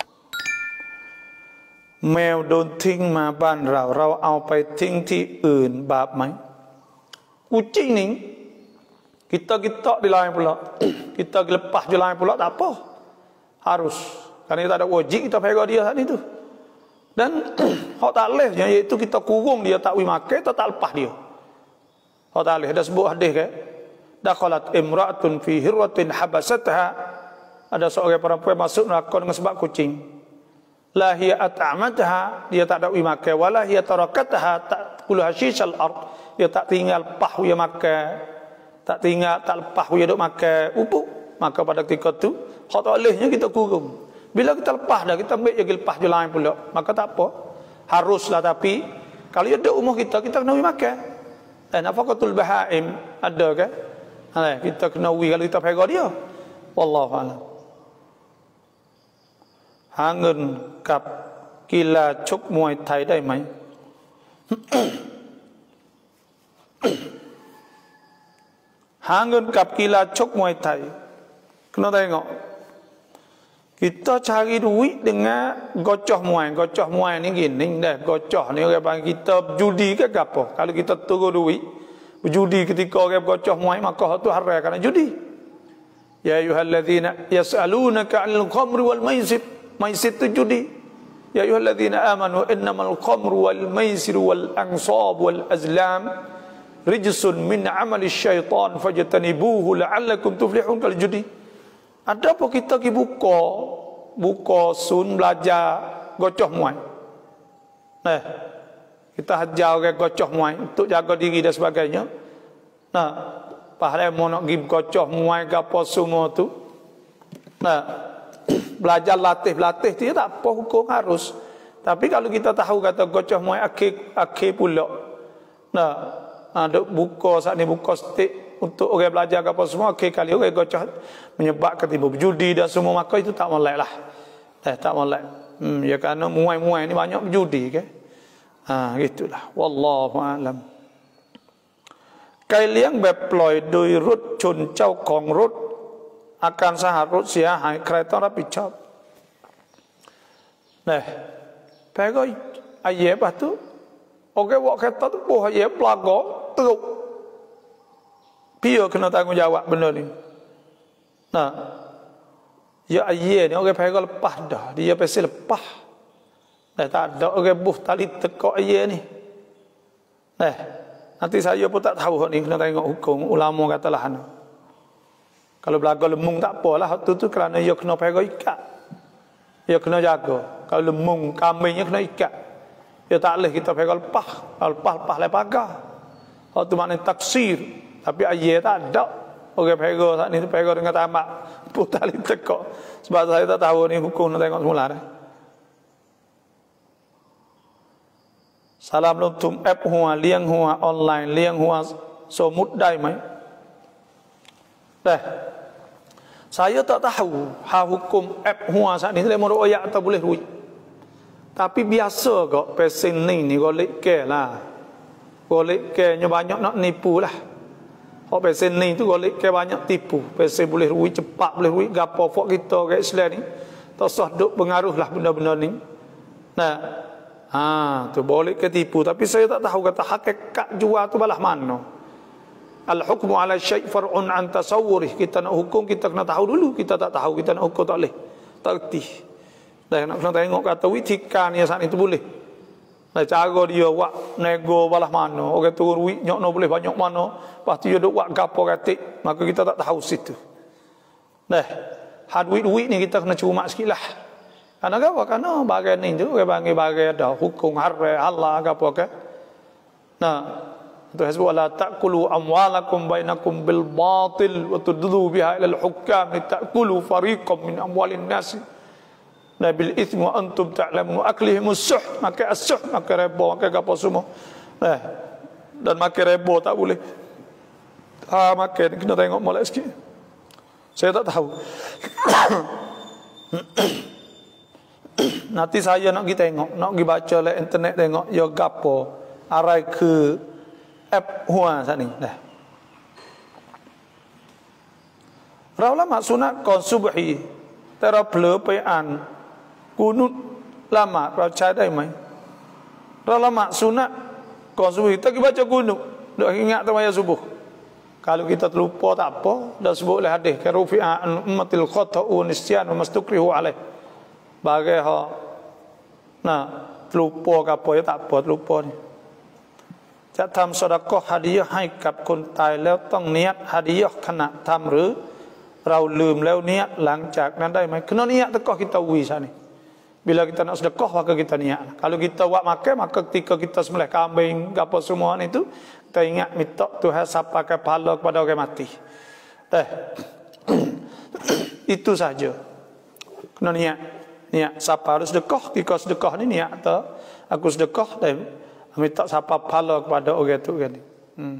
แมวโดนทิ้งมาบ้านเราเราเอาไปทิ้งที่อื่นบาปไหม kucing ni kita kita di lain pula kita lepas je lain pula tak apa harus kerana tak ada wajib kita pegang dia saat itu dan hak tak leh iaitu kita kurung dia tak wi makan kita tak lepas dia hak tak leh ada sebut hadis ke dakhalat imra'atun fi hirratin habasatha ada seorang perempuan masuk neraka dengan sebab kucing la hiya at'amatha dia tak ada wi makan wala hiya tarakatha tak kulu hashishal ard dia tak tinggal pah dia makan tak tinggal tak lepas dia duk makan upuk maka pada ketika tu hak tak lehnya kita kurung bila kita lepas dah kita ambil je lepas je lain pula maka tak apa haruslah tapi kalau dia duk umur kita kita kena wi makan dan nafaqatul bahaim ada ke ha kita kena wi kalau kita pegang dia wallahu a'lamหาเงินกับกีฬาชกมวยไทยได้ไหม หาเงินกับกีฬาชกมวยไทย kena tengok kita cari duit dengan gocoh muai gocoh muai ni gini dah gocoh ni orang panggil kita judi ke apa kalau kita turun duit berjudi ketika orang gocoh muai maka itu haram kerana judi ya ayyuhalladzina yas'alunaka 'anil khamri wal maisir maisir itu judi ya ayyuhalladzina amanu innamal khamru wal maisiru wal ansab wal azlam rijsun min 'amali syaitan fajtanibuhu la'allakum tuflihun. Kalau judi ada apa kita pergi buka buka sun belajar gocoh muai nah kita hajar orang gocoh muai untuk jaga diri dan sebagainya nah pahala mau nak pergi gocoh muai ke apa semua tu nah belajar latih-latih dia tak apa hukum harus tapi kalau kita tahu kata gocoh muai akhir akhir pula nah ada buka saat ni buka stick untuk orang belajar apa semua akhir kali orang gocoh menyebabkan timbul judi dan semua maka itu tak molek lah eh, tak molek hmm, ya kerana muai-muai ni banyak judi ke ha, gitulah wallahu a'lam การเลี้ยงแบบปล่อยโดยรถชนเจ้าของรถอาการสาหัสรถเสียหายใครต้องรับผิดชอบnah pego aye apa tu okey wak kata tu poh aye pelago teruk dia kena tanggungjawab benda ni nah ya aye ni okey pego lepas dah dia pasti lepas dah tak ada okey buh tali tekok aye ni nah nanti saya pun tak tahu ni kena tengok hukum ulama katalah ana kalau belaga lemung tak apalah hak tu tu kerana dia kena pego ikat dia kena jaga kalau lemung kambingnya kena ikat dia tak boleh kita pego lepas kalau lepas lepas le pagar hak tu maknanya taksir tapi ayat tak ada orang pego saat ni pego dengan tamak putar tali tekok sebab saya tak tahu ni hukum nak tengok semula dah salam ลงทุนแอปหัวเลี้ยงหัวออนไลน์เลี้ยงหัวสมมุติได้ไหม dah saya tak tahu ha hukum app huwa saat ni saya mau royak atau boleh duit tapi biasa kok pesen ni ni golek ke lah golek ke nya banyak nak nipu lah kok pesen ni tu golek ke banyak tipu pesen boleh duit cepat boleh duit gapo fok kita kat Islam ni tak sah duk pengaruh lah benda-benda ni nah ha tu boleh ke tipu tapi saya tak tahu kata hakikat jual tu balah mana al-hukmu ala syai' far'un an tasawwurih kita nak hukum kita kena tahu dulu kita tak tahu kita nak hukum tak boleh tak reti dah nak kena tengok kata witikan yang saat itu boleh dah cara dia buat nego balah mana orang turun duit nyokno boleh banyak mana lepas tu dia duk buat gapo katik maka kita tak tahu situ dah had duit-duit ni kita kena cuma sikitlah kerana apa kerana bagian ni tu orang panggil bagian ada hukum haram halal gapo ke nah itu hasbu la ta'kulu amwalakum bainakum bil batil wa tudlu biha ila al hukam ta'kulu fariqam min amwalin nas la bil ithmi wa antum ta'lamun aklihim as-suh maka as-suh maka riba maka apa semua eh dan maka riba tak boleh ha maka kena tengok molek sikit saya tak tahu nanti saya nak pergi tengok nak pergi baca le internet tengok ya gapo arai ke app huwa saat ni dah Para ulama sunat kon subhiแต่เราเผลอไปอ่านกูนุตละหมาดเราใช้ได้ไหมเราละหมาดsunatก่อนsubuh kita baca kunut dak ingat sembahyang subuh. Kalau kita terlupa tak apa, dah sebut oleh hadis ka rufi'a ummatil khata'u nisyan wa mastukrihu alaih. Bagai ha nah terlupa ke apa ya tak apa terlupa ni. จะทำซอดาก็ฮาดิยะห์ให้กับคนตายแล้วต้องเนียดฮาดิยะห์ขณะทำหรือเราลืมแล้วเนียดหลังจากนั้นได้ไหม kena niat tekah kita wi sana. Bila kita nak sedekah maka kita niat. Kalau kita buat makan maka ketika kita sembelih kambing apa semua itu kita ingat minta Tuhan sapakan pahala kepada orang mati. Dah. Itu saja. Kena niat. Niat siapa harus sedekah, ketika sedekah ni niat tu aku sedekah dan minta siapa pahala kepada orang tu kan. Hmm.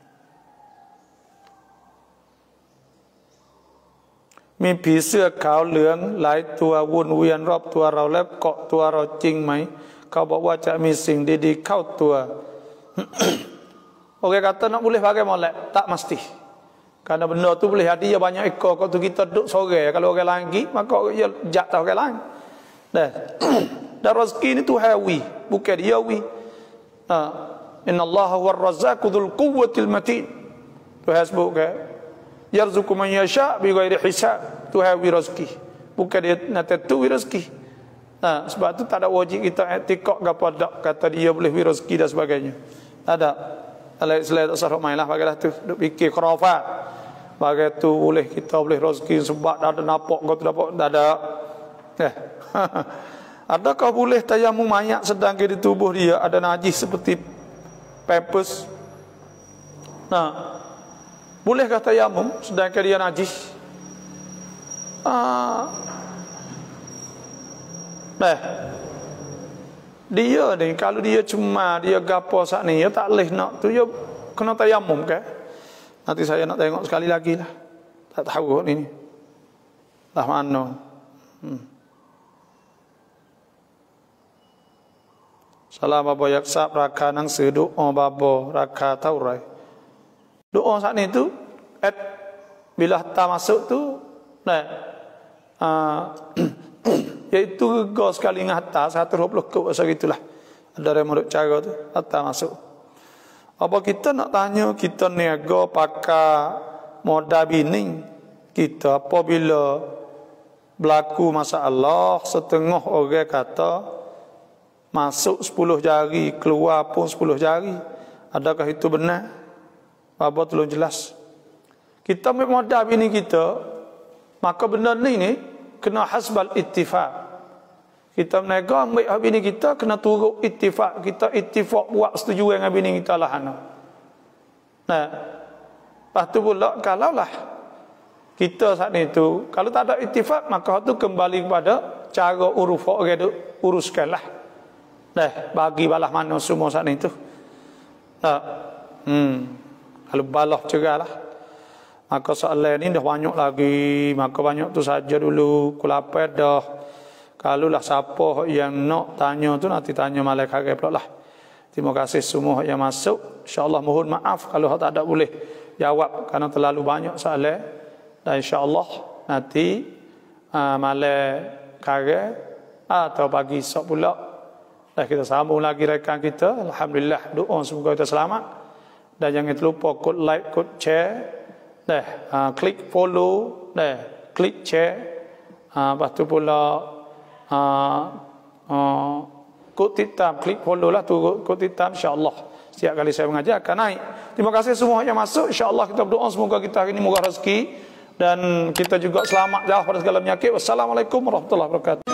มีผีเสื้อขาวเหลืองหลายตัววนเวียนรอบตัวเราและเกาะตัวเราจริงไหมเขาบอกว่าจะมีสิ่งดีๆเข้าตัว Orang kata nak boleh pakai molek tak mesti. Karena benda tu boleh hadiah banyak ekor kalau tu kita duduk sore kalau orang lain pergi maka dia jatuh orang lain. Dah. Dan rezeki ni tu hawi bukan dia wi. Ha. Innallaha war-razzaqu dzul quwwatil matin. Tuhan sebut ke yarzuqu man yasha bi ghairi hisab. Tuhan wi rezeki. Bukan dia nak tentu wi rezeki. Nah, sebab tu tak ada wajib kita i'tikad gapo dak kata dia boleh wi rezeki dan sebagainya. Tak ada. Alai selain tak sarah mainlah bagailah tu duk fikir khurafat. Bagai tu boleh kita boleh rezeki sebab dah ada nampak kau tu dapat dah ada. Eh. Adakah boleh tayamum mayat sedangkan di tubuh dia ada najis seperti pampers? Nah, bolehkah tayamum sedangkan dia najis? Ah. Nah. Dia ni kalau dia cuma dia gapo sak ni dia tak leh nak tu dia kena tayamum ke? Nanti saya nak tengok sekali lagi lah. Tak tahu ni. Lah mana. Hmm. Salam bapaอยากทราบราคาหนังสือดุอาบาบราคาเท่าไหร่ Doa saat ni tu at bila hantar masuk tu nah uh, iaitu go sekali dengan hantar seratus dua puluh kub macam itulah. Ada yang menurut cara tu hantar masuk. Apa kita nak tanya kita niaga pakai modal bining kita apabila berlaku masalah setengah orang kata masuk sepuluh jari keluar pun sepuluh jari, adakah itu benar? Apa tolong jelas. Kita ambil modal bini kita, maka benda ni ni kena hasbal ittifaq. Kita menego ambil bini kita kena turut ittifaq. Kita ittifaq buat setuju dengan bini kita lah ana. Nah, lepas tu pula kalau lah kita saat ni tu kalau tak ada ittifaq maka tu kembali kepada cara uruf orang tu uruskanlah. Dah bagi balah mana semua saat ni tu. Nah, hmm. Kalau balah cegalah. Maka soalan ni dah banyak lagi. Maka banyak tu saja dulu. Kulapet dah. Kalau lah siapa yang nak tanya tu nanti tanya malaikat pula lah. Terima kasih semua yang masuk. InsyaAllah mohon maaf kalau tak ada boleh jawab kerana terlalu banyak soalan. Dan insyaAllah nanti uh, malaikat atau pagi esok pula. Dan kita sambung lagi rekan kita. Alhamdulillah doa semoga kita selamat. Dan jangan terlupa kod like, kod share, dah, uh, klik follow, dah, klik share, uh, lepas tu pula uh, uh, kod titam, klik follow lah tu kod titam, insyaAllah setiap kali saya mengajar akan naik. Terima kasih semua yang masuk, insyaAllah kita berdoa semoga kita hari ini murah rezeki dan kita juga selamat jauh pada segala penyakit. Wassalamualaikum warahmatullahi wabarakatuh.